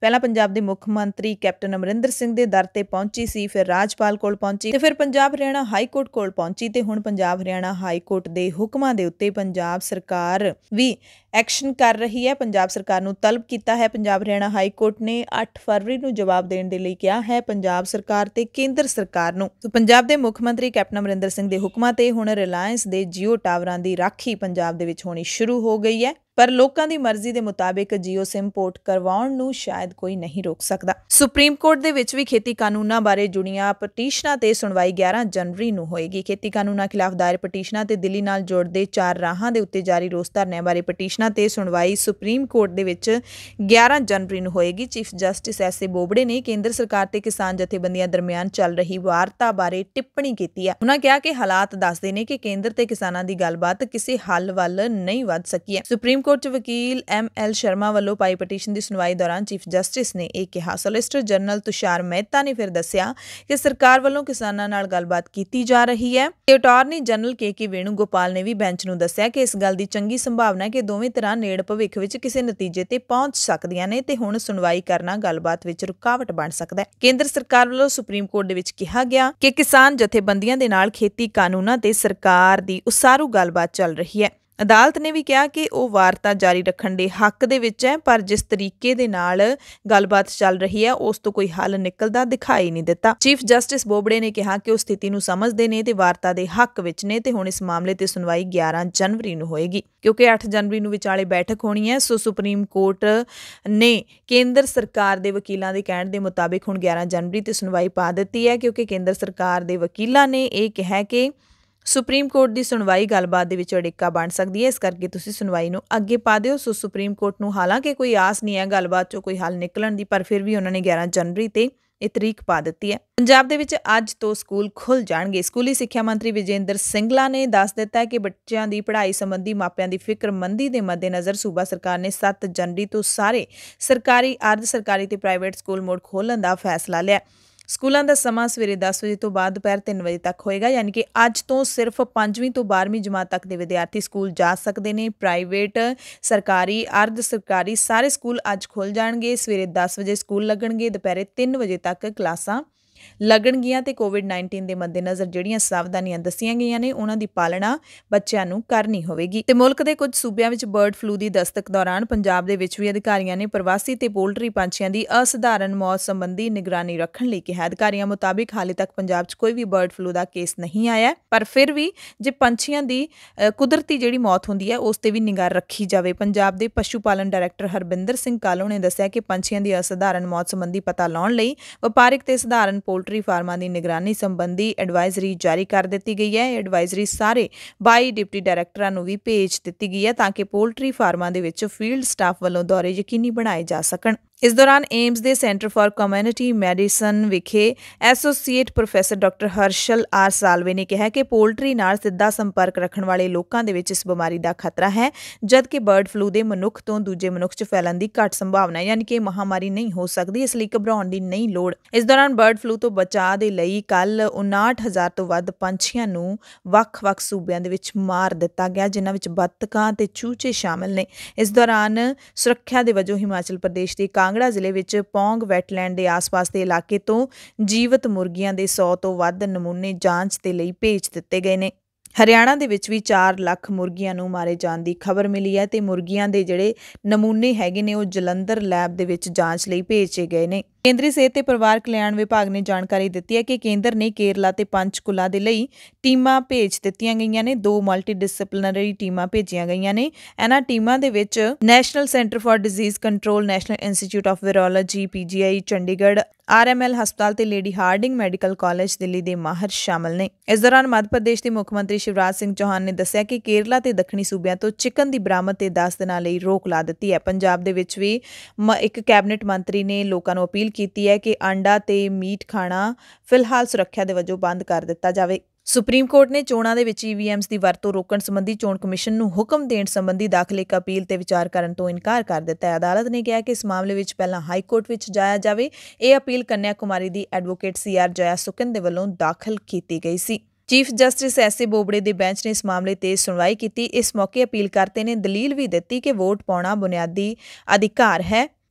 ਪਹਿਲਾਂ ਪੰਜਾਬ ਦੇ ਮੁੱਖ ਮੰਤਰੀ ਕੈਪਟਨ ਅਮਰਿੰਦਰ ਸਿੰਘ ਦੇ ਦਰ ਤੇ ਪਹੁੰਚੀ ਸੀ, ਫਿਰ ਰਾਜਪਾਲ ਕੋਲ ਪਹੁੰਚੀ ਤੇ ਫਿਰ ਪੰਜਾਬ ਹਰਿਆਣਾ ਹਾਈ ਕੋਰਟ ਕੋਲ ਪਹੁੰਚੀ ਤੇ ਹੁਣ ਪੰਜਾਬ ਹਰਿਆਣਾ ਹਾਈ ਕੋਰਟ ਦੇ ਹੁਕਮਾਂ ਦੇ ਉੱਤੇ ਪੰਜਾਬ ਸਰਕਾਰ ਵੀ ਐਕਸ਼ਨ ਕਰ ਰਹੀ ਹੈ। ਪੰਜਾਬ ਸਰਕਾਰ ਨੂੰ ਤਲਬ ਕੀਤਾ ਹੈ। ਪੰਜਾਬ ਹਰਿਆਣਾ ਹਾਈ ਕੋਰਟ ਨੇ ਅੱਠ ਫਰਵਰੀ ਨੂੰ ਜਵਾਬ ਦੇਣ ਦੇ ਲਈ ਕਿਹਾ ਹੈ ਪੰਜਾਬ ਸਰਕਾਰ ਤੇ ਕੇਂਦਰ ਸਰਕਾਰ ਨੂੰ। ਪੰਜਾਬ ਦੇ ਮੁੱਖ ਮੰਤਰੀ ਕੈਪਟਨ ਅਮਰਿੰਦਰ ਸਿੰਘ ਦੇ ਹੁਕਮਾਂ ਤੇ ਹੁਣ ਰਿਲਾਇੰਸ ਦੇ ਜੀਓ ਟਾਵਰਾਂ ਦੀ ਰਾਖੀ ਪੰਜਾਬ ਦੇ ਵਿੱਚ ਹੋਣੀ ਸ਼ੁਰੂ ਹੋ ਗਈ ਹੈ, ਪਰ ਲੋਕਾਂ ਦੀ ਮਰਜ਼ੀ ਦੇ ਮੁਤਾਬਿਕ ਜੀਓ ਸਿਮ ਪੋਰਟ ਕਰਵਾਉਣ ਨੂੰ ਸ਼ਾਇਦ ਕੋਈ ਨਹੀਂ ਰੋਕ ਸਕਦਾ। ਸੁਪਰੀਮ ਕੋਰਟ ਦੇ ਵਿੱਚ ਵੀ ਖੇਤੀ ਕਾਨੂੰਨਾਂ ਬਾਰੇ ਜੁੜੀਆਂ ਪਟੀਸ਼ਨਾਂ ਤੇ ਸੁਣਵਾਈ ਗਿਆਰਾਂ ਜਨਵਰੀ ਨੂੰ ਹੋਏਗੀ। ਖੇਤੀ ਕਾਨੂੰਨਾਂ ਖਿਲਾਫ ਦਾਇਰ ਪਟੀਸ਼ਨਾਂ ਤੇ ਦਿੱਲੀ ਨਾਲ ਜੁੜਦੇ ਚਾਰ ਰਾਹਾਂ ਦੇ ਉੱਤੇ ਜਾਰੀ ਰੋਸ ਧਰਨਿਆਂ ਬਾਰੇ ਪਟੀਸ਼ਨਾਂ ਤੇ ਸੁਣਵਾਈ ਸੁਪਰੀਮ ਕੋਰਟ ਦੇ ਵਿੱਚ ਗਿਆਰਾਂ ਜਨਵਰੀ ਨੂੰ ਹੋਏਗੀ। Chief justice S A Bobde ਨੇ ਕੇਂਦਰ ਸਰਕਾਰ ਤੇ ਕਿਸਾਨ ਜਥੇਬੰਦੀਆਂ ਦਰਮਿਆਨ ਚੱਲ ਰਹੀ ਵਾਰਤਾ ਬਾਰੇ ਟਿੱਪਣੀ ਕੀਤੀ ਹੈ। ਉਹਨਾਂ ਕਿਹਾ ਕਿ ਹਾਲਾਤ ਦੱਸਦੇ ਨੇ ਕਿ ਕੇਂਦਰ ਤੇ ਕਿਸਾਨਾਂ ਦੀ ਗੱਲਬਾਤ ਕਿਸੇ ਹੱਲ ਵੱਲ ਨਹੀਂ ਵੱਧ ਸਕੀ ਹੈ। ਸੁਪਰੀਮ ਕੋਰਟ 'ਚ ਵਕੀਲ ਐਮ ਐਲ ਸ਼ਰਮਾ ਵੱਲੋਂ ਪਾਈ ਪਟੀਸ਼ਨ ਦੀ ਸੁਣਵਾਈ ਦੌਰਾਨ ਚੀਫ ਜਸਟਿਸ ਨੇ ਇਹ ਕਿਹਾ। ਸੋਲਿਸਿਟਰ ਜਨਰਲ ਤੁਸ਼ਾਰ ਮਹਿਤਾ ਨੇ ਫਿਰ ਦੱਸਿਆ ਕਿ ਸਰਕਾਰ ਵੱਲੋਂ ਕਿਸਾਨਾਂ ਨਾਲ ਗੱਲਬਾਤ ਕੀਤੀ ਜਾ ਰਹੀ ਹੈ ਤੇ attorney general K K Venugopal ਨੇ ਵੀ ਬੈਂਚ ਨੂੰ ਦੱਸਿਆ ਕਿ ਇਸ ਗੱਲ ਦੀ ਚੰਗੀ ਸੰਭਾਵਨਾ ਹੈ ਕਿ ਦੋਵੇਂ ਤਰ੍ਹਾਂ ਨੇੜ ਭਵਿੱਖ ਵਿੱਚ ਕਿਸੇ ਨਤੀਜੇ ਤੇ ਪਹੁੰਚ ਸਕਦੀਆਂ ਨੇ ਤੇ ਹੁਣ ਸੁਣਵਾਈ ਕਰਨਾ ਗੱਲਬਾਤ ਵਿੱਚ ਰੁਕਾਵਟ ਬਣ ਸਕਦਾ ਹੈ। ਕੇਂਦਰ ਸਰਕਾਰ ਵੱਲੋਂ ਸੁਪਰੀਮ ਕੋਰਟ ਦੇ ਵਿੱਚ ਕਿਹਾ ਗਿਆ ਕਿ ਕਿਸਾਨ ਜਥੇਬੰਦੀਆਂ ਦੇ ਨਾਲ ਖੇਤੀ ਕਾਨੂੰਨਾਂ ਤੇ ਸਰਕਾਰ ਦੀ ਉਸਾਰੂ ਗੱਲਬਾਤ ਚੱਲ ਰਹੀ ਹੈ। ਅਦਾਲਤ ਨੇ ਵੀ ਕਿਹਾ ਕਿ ਉਹ ਵਾਰਤਾ ਜਾਰੀ ਰੱਖਣ ਦੇ ਹੱਕ ਦੇ ਵਿੱਚ ਹੈ, ਪਰ ਜਿਸ ਤਰੀਕੇ ਦੇ ਨਾਲ ਗੱਲਬਾਤ ਚੱਲ ਰਹੀ ਹੈ ਉਸ ਤੋਂ ਕੋਈ ਹੱਲ ਨਿਕਲਦਾ ਦਿਖਾਈ ਨਹੀਂ ਦਿੱਤਾ। ਚੀਫ ਜਸਟਿਸ ਬੋਬੜੇ ਨੇ ਕਿਹਾ ਕਿ ਉਹ ਸਥਿਤੀ ਨੂੰ ਸਮਝਦੇ ਨੇ ਤੇ ਵਾਰਤਾ ਦੇ ਹੱਕ ਵਿੱਚ ਨੇ ਤੇ ਹੁਣ ਇਸ ਮਾਮਲੇ ਤੇ ਸੁਣਵਾਈ ਗਿਆਰਾਂ ਜਨਵਰੀ ਨੂੰ ਹੋਏਗੀ। ਕਿਉਂਕਿ ਅੱਠ ਜਨਵਰੀ ਨੂੰ ਵਿਚਾਲੇ ਬੈਠਕ ਹੋਣੀ ਹੈ, ਸੋ ਸੁਪਰੀਮ ਕੋਰਟ ਨੇ ਕੇਂਦਰ ਸਰਕਾਰ ਦੇ ਵਕੀਲਾਂ ਦੇ ਕਹਿਣ ਦੇ ਮੁਤਾਬਿਕ ਹੁਣ ਗਿਆਰਾਂ ਜਨਵਰੀ ਤੇ ਸੁਣਵਾਈ ਪਾ ਦਿੱਤੀ ਹੈ, ਕਿਉਂਕਿ ਕੇਂਦਰ ਸਰਕਾਰ ਦੇ ਵਕੀਲਾਂ ਨੇ ਇਹ ਕਿਹਾ ਕਿ ਸੁਪਰੀਮ ਕੋਰਟ ਦੀ ਸੁਣਵਾਈ ਗੱਲਬਾਤ ਦੇ ਵਿੱਚ ਅੜਿੱਕਾ ਬਣ ਸਕਦੀ ਹੈ, ਇਸ ਕਰਕੇ ਤੁਸੀਂ ਸੁਣਵਾਈ ਨੂੰ ਅੱਗੇ ਪਾ ਦਿਓ। ਸੋ ਸੁਪਰੀਮ ਕੋਰਟ ਨੂੰ ਹਾਲਾਂਕਿ ਕੋਈ ਆਸ ਨਹੀਂ ਹੈ ਗੱਲਬਾਤ 'ਚੋਂ ਕੋਈ ਹੱਲ ਨਿਕਲਣ ਦੀ, ਪਰ ਫਿਰ ਵੀ ਉਹਨਾਂ ਨੇ ਗਿਆਰਾਂ ਜਨਵਰੀ ਤੇ ਇਹ ਤਰੀਕ ਪਾ ਦਿੱਤੀ ਹੈ। ਪੰਜਾਬ ਦੇ ਵਿੱਚ ਅੱਜ ਤੋਂ ਸਕੂਲ ਖੁੱਲ੍ਹ ਜਾਣਗੇ। ਸਕੂਲੀ ਸਿੱਖਿਆ ਮੰਤਰੀ ਵਿਜੇਂਦਰ ਸਿੰਗਲਾ ਨੇ ਦੱਸ ਦਿੱਤਾ ਹੈ ਕਿ ਬੱਚਿਆਂ ਦੀ ਪੜ੍ਹਾਈ ਸੰਬੰਧੀ ਮਾਪਿਆਂ ਦੀ ਫਿਕਰਮੰਦੀ ਦੇ ਮੱਦੇਨਜ਼ਰ ਸੂਬਾ ਸਰਕਾਰ ਨੇ ਸੱਤ ਜਨਵਰੀ ਤੋਂ ਸਾਰੇ ਸਰਕਾਰੀ, ਅਰਧ ਸਰਕਾਰੀ ਤੇ ਪ੍ਰਾਈਵੇਟ ਸਕੂਲ ਮੁੜ ਖੋਲ੍ਹਣ ਦਾ ਫੈਸਲਾ ਲਿਆ। ਸਕੂਲਾਂ ਦਾ ਸਮਾਂ ਸਵੇਰੇ ਦਸ ਵਜੇ ਤੋਂ ਬਾਅਦ ਦੁਪਹਿਰ ਤਿੰਨ ਵਜੇ ਤੱਕ ਹੋਏਗਾ, ਯਾਨੀ ਕਿ ਅੱਜ ਤੋਂ ਸਿਰਫ ਪੰਜਵੀਂ ਤੋਂ ਬਾਰ੍ਹਵੀਂ ਜਮਾਤ ਤੱਕ ਦੇ ਵਿਦਿਆਰਥੀ ਸਕੂਲ ਜਾ ਸਕਦੇ ਨੇ। ਪ੍ਰਾਈਵੇਟ, ਸਰਕਾਰੀ, ਅਰਧ ਸਰਕਾਰੀ ਸਾਰੇ ਸਕੂਲ ਅੱਜ ਖੁੱਲ੍ਹ ਜਾਣਗੇ। ਸਵੇਰੇ ਦਸ ਵਜੇ ਸਕੂਲ ਲੱਗਣਗੇ, ਦੁਪਹਿਰੇ ਤਿੰਨ ਵਜੇ ਤੱਕ ਕਲਾਸਾਂ ਲੱਗਣਗੀਆਂ ਤੇ ਕੋਵਿਡ ਉੱਨੀ ਦੇ ਮੱਦੇਨਜ਼ਰ ਜਿਹੜੀਆਂ ਸਾਵਧਾਨੀਆਂ ਦੱਸੀਆਂ ਗਈਆਂ ਨੇ ਉਹਨਾਂ ਦੀ ਪਾਲਣਾ ਬੱਚਿਆਂ ਨੂੰ ਕਰਨੀ ਹੋਵੇਗੀ। ਤੇ ਮੁਲਕ ਦੇ ਕੁਝ ਸੂਬਿਆਂ ਵਿੱਚ ਬਰਡ ਫਲੂ ਦੀ ਦਸਤਕ ਦੌਰਾਨ ਪੰਜਾਬ ਦੇ ਵਿੱਚ ਵੀ ਅਧਿਕਾਰੀਆਂ ਨੇ ਪ੍ਰਵਾਸੀ ਤੇ ਪੋਲਟਰੀ ਪੰਛੀਆਂ ਦੀ ਅਸਧਾਰਨ ਮੌਤ ਸੰਬੰਧੀ ਨਿਗਰਾਨੀ ਰੱਖਣ ਲਈ ਕਿਹਾ। ਅਧਿਕਾਰੀਆਂ ਮੁਤਾਬਿਕ ਹਾਲੇ ਤੱਕ ਪੰਜਾਬ 'ਚ ਕੋਈ ਵੀ ਬਰਡ ਫਲੂ ਦਾ ਕੇਸ ਨਹੀਂ ਆਇਆ, ਪਰ ਫਿਰ ਵੀ ਜੇ ਪੰਛੀਆਂ ਦੀ ਕੁਦਰਤੀ ਜਿਹੜੀ ਮੌਤ ਹੁੰਦੀ ਹੈ ਉਸ ਤੇ ਵੀ ਨਿਗਾਹ ਰੱਖੀ ਜਾਵੇ। ਪੰਜਾਬ ਦੇ ਪਸ਼ੂ ਪਾਲਣ ਡਾਇਰੈਕਟਰ ਹਰਬਿੰਦਰ ਸਿੰਘ ਕਾਲੋ ਨੇ ਦੱਸਿਆ ਕਿ ਪੰਛੀਆਂ ਦੀ ਅਸਧਾਰਨ ਮੌਤ ਸੰਬੰਧੀ ਪਤਾ ਲਾਉਣ ਲਈ ਵਪਾਰਿਕ ਤੇ ਸਧਾਰਨ ਪੋਲਟਰੀ ਫਾਰਮਾਂ ਦੀ ਨਿਗਰਾਨੀ ਸੰਬੰਧੀ ਐਡਵਾਈਜ਼ਰੀ ਜਾਰੀ ਕਰ ਦਿੱਤੀ ਗਈ ਹੈ। ਐਡਵਾਈਜ਼ਰੀ ਸਾਰੇ ਬਾਈ ਡਿਪਟੀ ਡਾਇਰੈਕਟਰਾਂ ਨੂੰ ਵੀ ਭੇਜ ਦਿੱਤੀ ਗਈ ਹੈ ਤਾਂ ਕਿ ਪੋਲਟਰੀ ਫਾਰਮਾਂ ਦੇ ਵਿੱਚ ਫੀਲਡ ਸਟਾਫ ਵੱਲੋਂ ਦੌਰੇ ਯਕੀਨੀ ਬਣਾਏ ਜਾ ਸਕਣ। ਇਸ ਦੌਰਾਨ ਏਮਸ ਦੇ ਸੈਂਟਰ ਫਾਰ ਕਮਿਊਨਿਟੀ ਮੈਡੀਸਨ ਵਿਖੇ associate professor doctor Harshal R Salve ਨੇ ਕਿਹਾ ਕਿ ਪੋਲਟਰੀ ਨਾਲ ਸਿੱਧਾ ਸੰਪਰਕ ਰੱਖਣ ਵਾਲੇ ਲੋਕਾਂ ਦੇ ਵਿੱਚ ਇਸ ਬਿਮਾਰੀ ਦਾ ਖਤਰਾ ਹੈ, ਜਦਕਿ ਬਰਡ ਫਲੂ ਦੇ ਮਨੁੱਖ ਤੋਂ ਦੂਜੇ ਮਨੁੱਖ 'ਚ ਫੈਲਣ ਦੀ ਘੱਟ ਸੰਭਾਵਨਾ ਹੈ, ਯਾਨੀ ਕਿ ਮਹਾਮਾਰੀ ਨਹੀਂ ਹੋ ਸਕਦੀ, ਇਸ ਲਈ ਘਬਰਾਉਣ ਦੀ ਨਹੀਂ ਲੋੜ। ਇਸ ਦੌਰਾਨ ਬਰਡ ਫਲੂ ਤੋਂ ਬਚਾਅ ਦੇ ਲਈ ਕੱਲ ਉਨਾਹਠ ਹਜ਼ਾਰ ਤੋਂ ਵੱਧ ਪੰਛੀਆਂ ਨੂੰ ਵੱਖ-ਵੱਖ ਸੂਬਿਆਂ ਦੇ ਵਿੱਚ ਮਾਰ ਦਿੱਤਾ ਗਿਆ, ਜਿਨ੍ਹਾਂ ਵਿੱਚ ਬੱਤਕਾਂ ਤੇ ਚੂਚੇ ਸ਼ਾਮਲ ਨੇ। ਇਸ ਦੌਰਾਨ ਸੁਰੱਖਿਆ ਦੇ ਵਜੋਂ ਹਿਮਾਚਲ ਪ੍ਰਦੇਸ਼ ਦੇ ਕਾਂਗੜਾ ਜ਼ਿਲ੍ਹੇ ਵਿੱਚ ਪੌਂਗ ਵੈਟਲੈਂਡ ਦੇ ਆਸ-ਪਾਸ ਦੇ ਇਲਾਕੇ ਤੋਂ ਜੀਵਤ ਮੁਰਗੀਆਂ ਦੇ ਸੌ ਤੋਂ ਵੱਧ ਨਮੂਨੇ ਜਾਂਚ ਦੇ ਲਈ ਭੇਜ ਦਿੱਤੇ ਗਏ ਨੇ। ਹਰਿਆਣਾ ਦੇ ਵਿੱਚ ਵੀ ਚਾਰ ਲੱਖ ਮੁਰਗੀਆਂ ਨੂੰ ਮਾਰੇ ਜਾਣ ਦੀ ਖਬਰ ਮਿਲੀ ਹੈ ਤੇ ਮੁਰਗੀਆਂ ਦੇ ਜਿਹੜੇ ਨਮੂਨੇ ਹੈਗੇ ਨੇ ਉਹ ਜਲੰਧਰ ਲੈਬ ਦੇ ਵਿੱਚ ਜਾਂਚ ਲਈ ਭੇਜੇ ਗਏ ਨੇ। ਕੇਂਦਰੀ ਸਿਹਤ ਤੇ ਪਰਿਵਾਰ ਕਲਿਆਣ ਵਿਭਾਗ ਨੇ ਜਾਣਕਾਰੀ ਦਿੱਤੀ ਹੈ ਕਿ ਕੇਂਦਰ ਨੇ ਕੇਰਲਾ ਤੇ ਪੰਚਕੂਲਾ ਦੇ ਲਈ ਟੀਮਾਂ ਭੇਜ ਦਿੱਤੀਆਂ ਗਈਆਂ ਨੇ। ਦੋ ਮਲਟੀ ਡਿਸਪਲਿਨਰੀ ਟੀਮਾਂ ਭੇਜੀਆਂ ਗਈਆਂ ਨੇ। ਇਹਨਾਂ ਟੀਮਾਂ ਦੇ ਵਿੱਚ national centre for disease control, national institute of virology P G I Chandigarh, R M L ਹਸਪਤਾਲ ਤੇ lady Hardinge medical college Delhi ਦੇ ਮਾਹਰ ਸ਼ਾਮਲ ਨੇ। ਇਸ ਦੌਰਾਨ ਮੱਧ ਪ੍ਰਦੇਸ਼ ਦੇ ਮੁੱਖ ਮੰਤਰੀ ਸ਼ਿਵਰਾਜ ਸਿੰਘ ਚੌਹਾਨ ਨੇ ਦੱਸਿਆ ਕਿ ਕੇਰਲਾ ਤੇ ਦੱਖਣੀ ਸੂਬਿਆਂ ਤੋਂ ਚਿਕਨ ਦੀ ਬਰਾਮਦ ਤੇ ਦਸ ਦਿਨਾਂ ਲਈ ਰੋਕ ਲਾ ਦਿੱਤੀ ਹੈ। ਪੰਜਾਬ ਦੇ ਵਿੱਚ ਵੀ ਇੱਕ ਕੈਬਨਿਟ ਮੰਤਰੀ ਨੇ ਲੋਕਾਂ ਨੂੰ ਅਪੀਲ ਕੀਤੀ ਹੈ ਕਿ ਅੰਡਾ ਤੇ ਮੀਟ ਖਾਣਾ ਫਿਲਹਾਲ ਸੁਰੱਖਿਆ ਦੇ ਵਜੋਂ ਬੰਦ ਕਰ ਦਿੱਤਾ ਜਾਵੇ। ਸੁਪਰੀਮ ਕੋਰਟ ਨੇ ਚੋਣਾਂ ਦੇ ਵਿੱਚ ਈ ਵੀ ਐਮਸ ਦੀ ਵਰਤੋਂ ਰੋਕਣ ਸੰਬੰਧੀ ਚੋਣ ਕਮਿਸ਼ਨ ਨੂੰ ਹੁਕਮ ਦੇਣ ਸੰਬੰਧੀ ਦਾਖਲ ਇੱਕ ਅਪੀਲ ਤੇ ਵਿਚਾਰ ਕਰਨ ਤੋਂ ਇਨਕਾਰ ਕਰ ਦਿੱਤਾ ਹੈ। ਅਦਾਲਤ ਨੇ ਕਿਹਾ ਕਿ ਇਸ ਮਾਮਲੇ ਵਿੱਚ ਪਹਿਲਾਂ ਹਾਈ ਕੋਰਟ ਵਿੱਚ ਜਾਇਆ ਜਾਵੇ। ਇਹ ਅਪੀਲ ਕੰਨਿਆ ਕੁਮਾਰੀ ਦੀ advocate C R Jaya Sukan ਦੇ ਵੱਲੋਂ ਦਾਖਲ ਕੀਤੀ ਗਈ ਸੀ। Chief justice S A Bobde ਦੇ ਬੈਂਚ ਨੇ ਇਸ ਮਾਮਲੇ ਤੇ ਸੁਣਵਾਈ ਕੀਤੀ। ਇਸ ਮੌਕੇ ਅਪੀਲ ਕਰਤੇ ਨੇ ਦਲੀਲ ਵੀ ਦਿੱਤੀ ਕਿ ਵੋਟ ਪਾਉਣਾ ਬੁਨਿਆਦੀ ਅਧਿਕਾਰ ਹੈ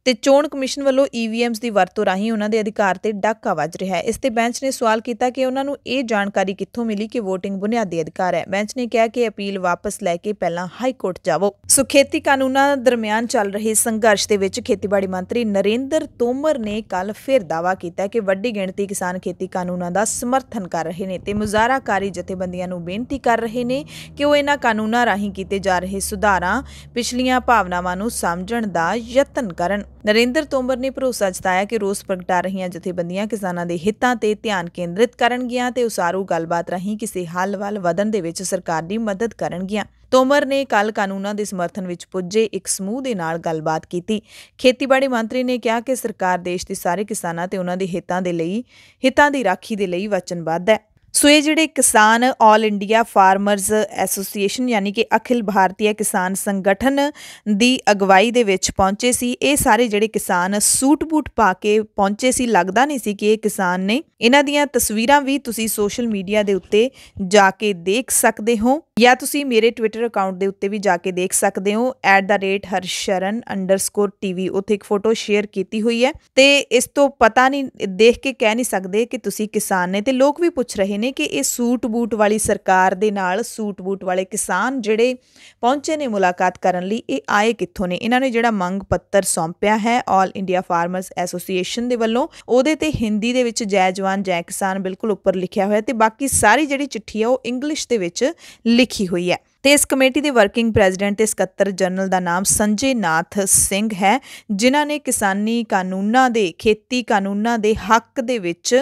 ਤੇ ਚੋਣ ਕਮਿਸ਼ਨ ਵੱਲੋਂ ਈਵੀਐਮਸ ਦੀ ਵਰਤੋਂ ਰਾਹੀਂ ਉਹਨਾਂ ਦੇ ਅਧਿਕਾਰ ਤੇ ਡਾਕਾ ਵੱਜ ਰਿਹਾ ਹੈ। ਇਸ ਤੇ ਬੈਂਚ ਨੇ ਸਵਾਲ ਕੀਤਾ ਕਿ ਉਹਨਾਂ ਨੂੰ ਇਹ ਜਾਣਕਾਰੀ ਕਿੱਥੋਂ ਮਿਲੀ ਕਿ VOTING ਬੁਨਿਆਦੀ ਅਧਿਕਾਰ ਹੈ। ਬੈਂਚ ਨੇ ਕਿਹਾ ਕਿ ਅਪੀਲ ਵਾਪਸ ਲੈ ਕੇ ਪਹਿਲਾਂ ਹਾਈ ਕੋਰਟ ਜਾਵੋ। ਸੋ ਖੇਤੀ ਕਾਨੂੰਨਾਂ ਦਰਮਿਆਨ ਚੱਲ ਰਹੇ ਸੰਘਰਸ਼ ਦੇ ਵਿੱਚ ਖੇਤੀਬਾੜੀ ਮੰਤਰੀ ਨਰਿੰਦਰ ਤੋਮਰ ਨੇ ਕੱਲ ਫਿਰ ਦਾਅਵਾ ਕੀਤਾ ਕਿ ਵੱਡੀ ਗਿਣਤੀ ਕਿਸਾਨ ਖੇਤੀ ਕਾਨੂੰਨਾਂ ਦਾ ਸਮਰਥਨ ਕਰ ਰਹੇ ਨੇ ਤੇ ਮੁਜ਼ਾਹਰਾਕਾਰੀ ਜਥੇਬੰਦੀਆਂ ਨੂੰ ਬੇਨਤੀ ਕਰ ਰਹੇ ਨੇ ਕਿ ਉਹ ਇਹਨਾਂ ਕਾਨੂੰਨਾਂ ਰਾਹੀਂ ਕੀਤੇ ਜਾ ਰਹੇ ਸੁਧਾਰਾਂ ਪਿਛਲੀਆਂ ਭਾਵਨਾਵਾਂ ਨੂੰ ਸਮਝਣ ਦਾ ਯਤਨ ਕਰਨ। ਨਰਿੰਦਰ ਤੋਮਰ ਨੇ ਭਰੋਸਾ ਜਤਾਇਆ ਕਿ ਰੋਸ ਪ੍ਰਗਟਾ ਰਹੀਆਂ ਜਥੇਬੰਦੀਆਂ ਕਿਸਾਨਾਂ ਦੇ ਹਿੱਤਾਂ ਤੇ ਧਿਆਨ ਕੇਂਦਰਿਤ ਕਰਨਗੀਆਂ ਤੇ ਉਸਾਰੂ ਗੱਲਬਾਤ ਰਾਹੀਂ ਕਿਸੇ ਹੱਲ ਵੱਲ ਵਧਣ ਦੇ ਵਿੱਚ ਸਰਕਾਰ ਦੀ ਮਦਦ ਕਰਨਗੀਆਂ। ਤੋਮਰ ਨੇ ਕੱਲ ਕਾਨੂੰਨਾਂ ਦੇ ਸਮਰਥਨ ਵਿੱਚ ਪੁੱਜੇ ਇੱਕ ਸਮੂਹ ਦੇ ਨਾਲ ਗੱਲਬਾਤ ਕੀਤੀ। ਖੇਤੀਬਾੜੀ ਮੰਤਰੀ ਨੇ ਕਿਹਾ ਕਿ ਸਰਕਾਰ ਦੇਸ਼ ਦੇ ਸਾਰੇ ਕਿਸਾਨਾਂ ਤੇ ਉਹਨਾਂ ਦੇ ਹਿੱਤਾਂ ਦੇ ਲਈ ਹਿੱਤਾਂ ਦੀ ਰਾਖੀ ਦੇ ਲਈ ਵਚਨਬੱਧ ਹੈ। ਸੋ ਇਹ ਜਿਹੜੇ ਕਿਸਾਨ ਆਲ ਇੰਡੀਆ ਫਾਰਮਰਸ ਐਸੋਸੀਏਸ਼ਨ ਯਾਨੀ ਕਿ ਅਖਿਲ ਭਾਰਤੀ ਕਿਸਾਨ ਸੰਗਠਨ ਦੀ ਅਗਵਾਈ ਦੇ ਵਿੱਚ ਪਹੁੰਚੇ ਸੀ। ਇਹ ਸਾਰੇ ਜਿਹੜੇ ਕਿਸਾਨ ਸੂਟ ਬੂਟ ਪਾ ਕੇ ਪਹੁੰਚੇ ਸੀ। ਲੱਗਦਾ ਨਹੀਂ ਸੀ ਕਿ ਇਹ ਕਿਸਾਨ ਨੇ। ਇਹਨਾਂ ਦੀਆਂ ਤਸਵੀਰਾਂ ਵੀ ਤੁਸੀਂ ਸੋਸ਼ਲ ਮੀਡੀਆ ਦੇ ਉੱਤੇ ਜਾ ਕੇ ਦੇਖ ਸਕਦੇ ਹੋ ਜਾਂ ਤੁਸੀਂ ਮੇਰੇ ਟਵਿੱਟਰ ਅਕਾਊਂਟ ਦੇ ਉੱਤੇ ਵੀ ਜਾ ਕੇ ਦੇਖ ਸਕਦੇ ਹੋ at the rate Harsharan underscore TV. ਉੱਥੇ ਇੱਕ ਫੋਟੋ ਸ਼ੇਅਰ ਕੀਤੀ ਹੋਈ ਹੈ ਤੇ ਇਸ ਤੋਂ ਪਤਾ ਨਹੀਂ ਦੇਖ ਕੇ ਕਹਿ ਨਹੀਂ ਸਕਦੇ ਕਿ ਤੁਸੀਂ ਕਿਸਾਨ ਨੇ। ਤੇ ਲੋਕ ਵੀ ਪੁੱਛ ਰਹੇ ਨੇ ਕਿ ਇਹ ਸੂਟ ਬੂਟ ਵਾਲੀ ਸਰਕਾਰ ਦੇ ਨਾਲ ਸੂਟ ਬੂਟ ਵਾਲੇ ਕਿਸਾਨ ਜਿਹੜੇ ਪਹੁੰਚੇ ਨੇ ਮੁਲਾਕਾਤ ਕਰਨ ਲਈ, ਇਹ ਆਏ ਕਿੱਥੋਂ ਨੇ? ਇਹਨਾਂ ਨੇ ਜਿਹੜਾ ਮੰਗ ਪੱਤਰ ਸੌਂਪਿਆ ਹੈ ਆਲ ਇੰਡੀਆ ਫਾਰਮਰਸ ਐਸੋਸੀਏਸ਼ਨ ਦੇ ਵੱਲੋਂ, ਉਹਦੇ ਤੇ ਹਿੰਦੀ ਦੇ ਵਿੱਚ ਜੈ ਜਵਾਨ ਜੈ ਕਿਸਾਨ ਬਿਲਕੁਲ ਉੱਪਰ ਲਿਖਿਆ ਹੋਇਆ ਤੇ ਬਾਕੀ ਸਾਰੀ ਜਿਹੜੀ ਚਿੱਠੀ ਆ ਉਹ ਇੰਗਲਿਸ਼ ਦੇ ਵਿੱਚ ਲਿਖੀ ਹੋਈ ਹੈ। ਤੇ ਇਸ ਕਮੇਟੀ ਦੇ ਵਰਕਿੰਗ ਪ੍ਰੈਜ਼ੀਡੈਂਟ ਤੇ ਸਕੱਤਰ ਜਨਰਲ ਦਾ ਨਾਮ ਸੰਜੇ ਨਾਥ ਸਿੰਘ ਹੈ, ਜਿਨ੍ਹਾਂ ਨੇ ਕਿਸਾਨੀ ਕਾਨੂੰਨਾਂ ਦੇ ਖੇਤੀ ਕਾਨੂੰਨਾਂ ਦੇ ਹੱਕ ਦੇ ਵਿੱਚ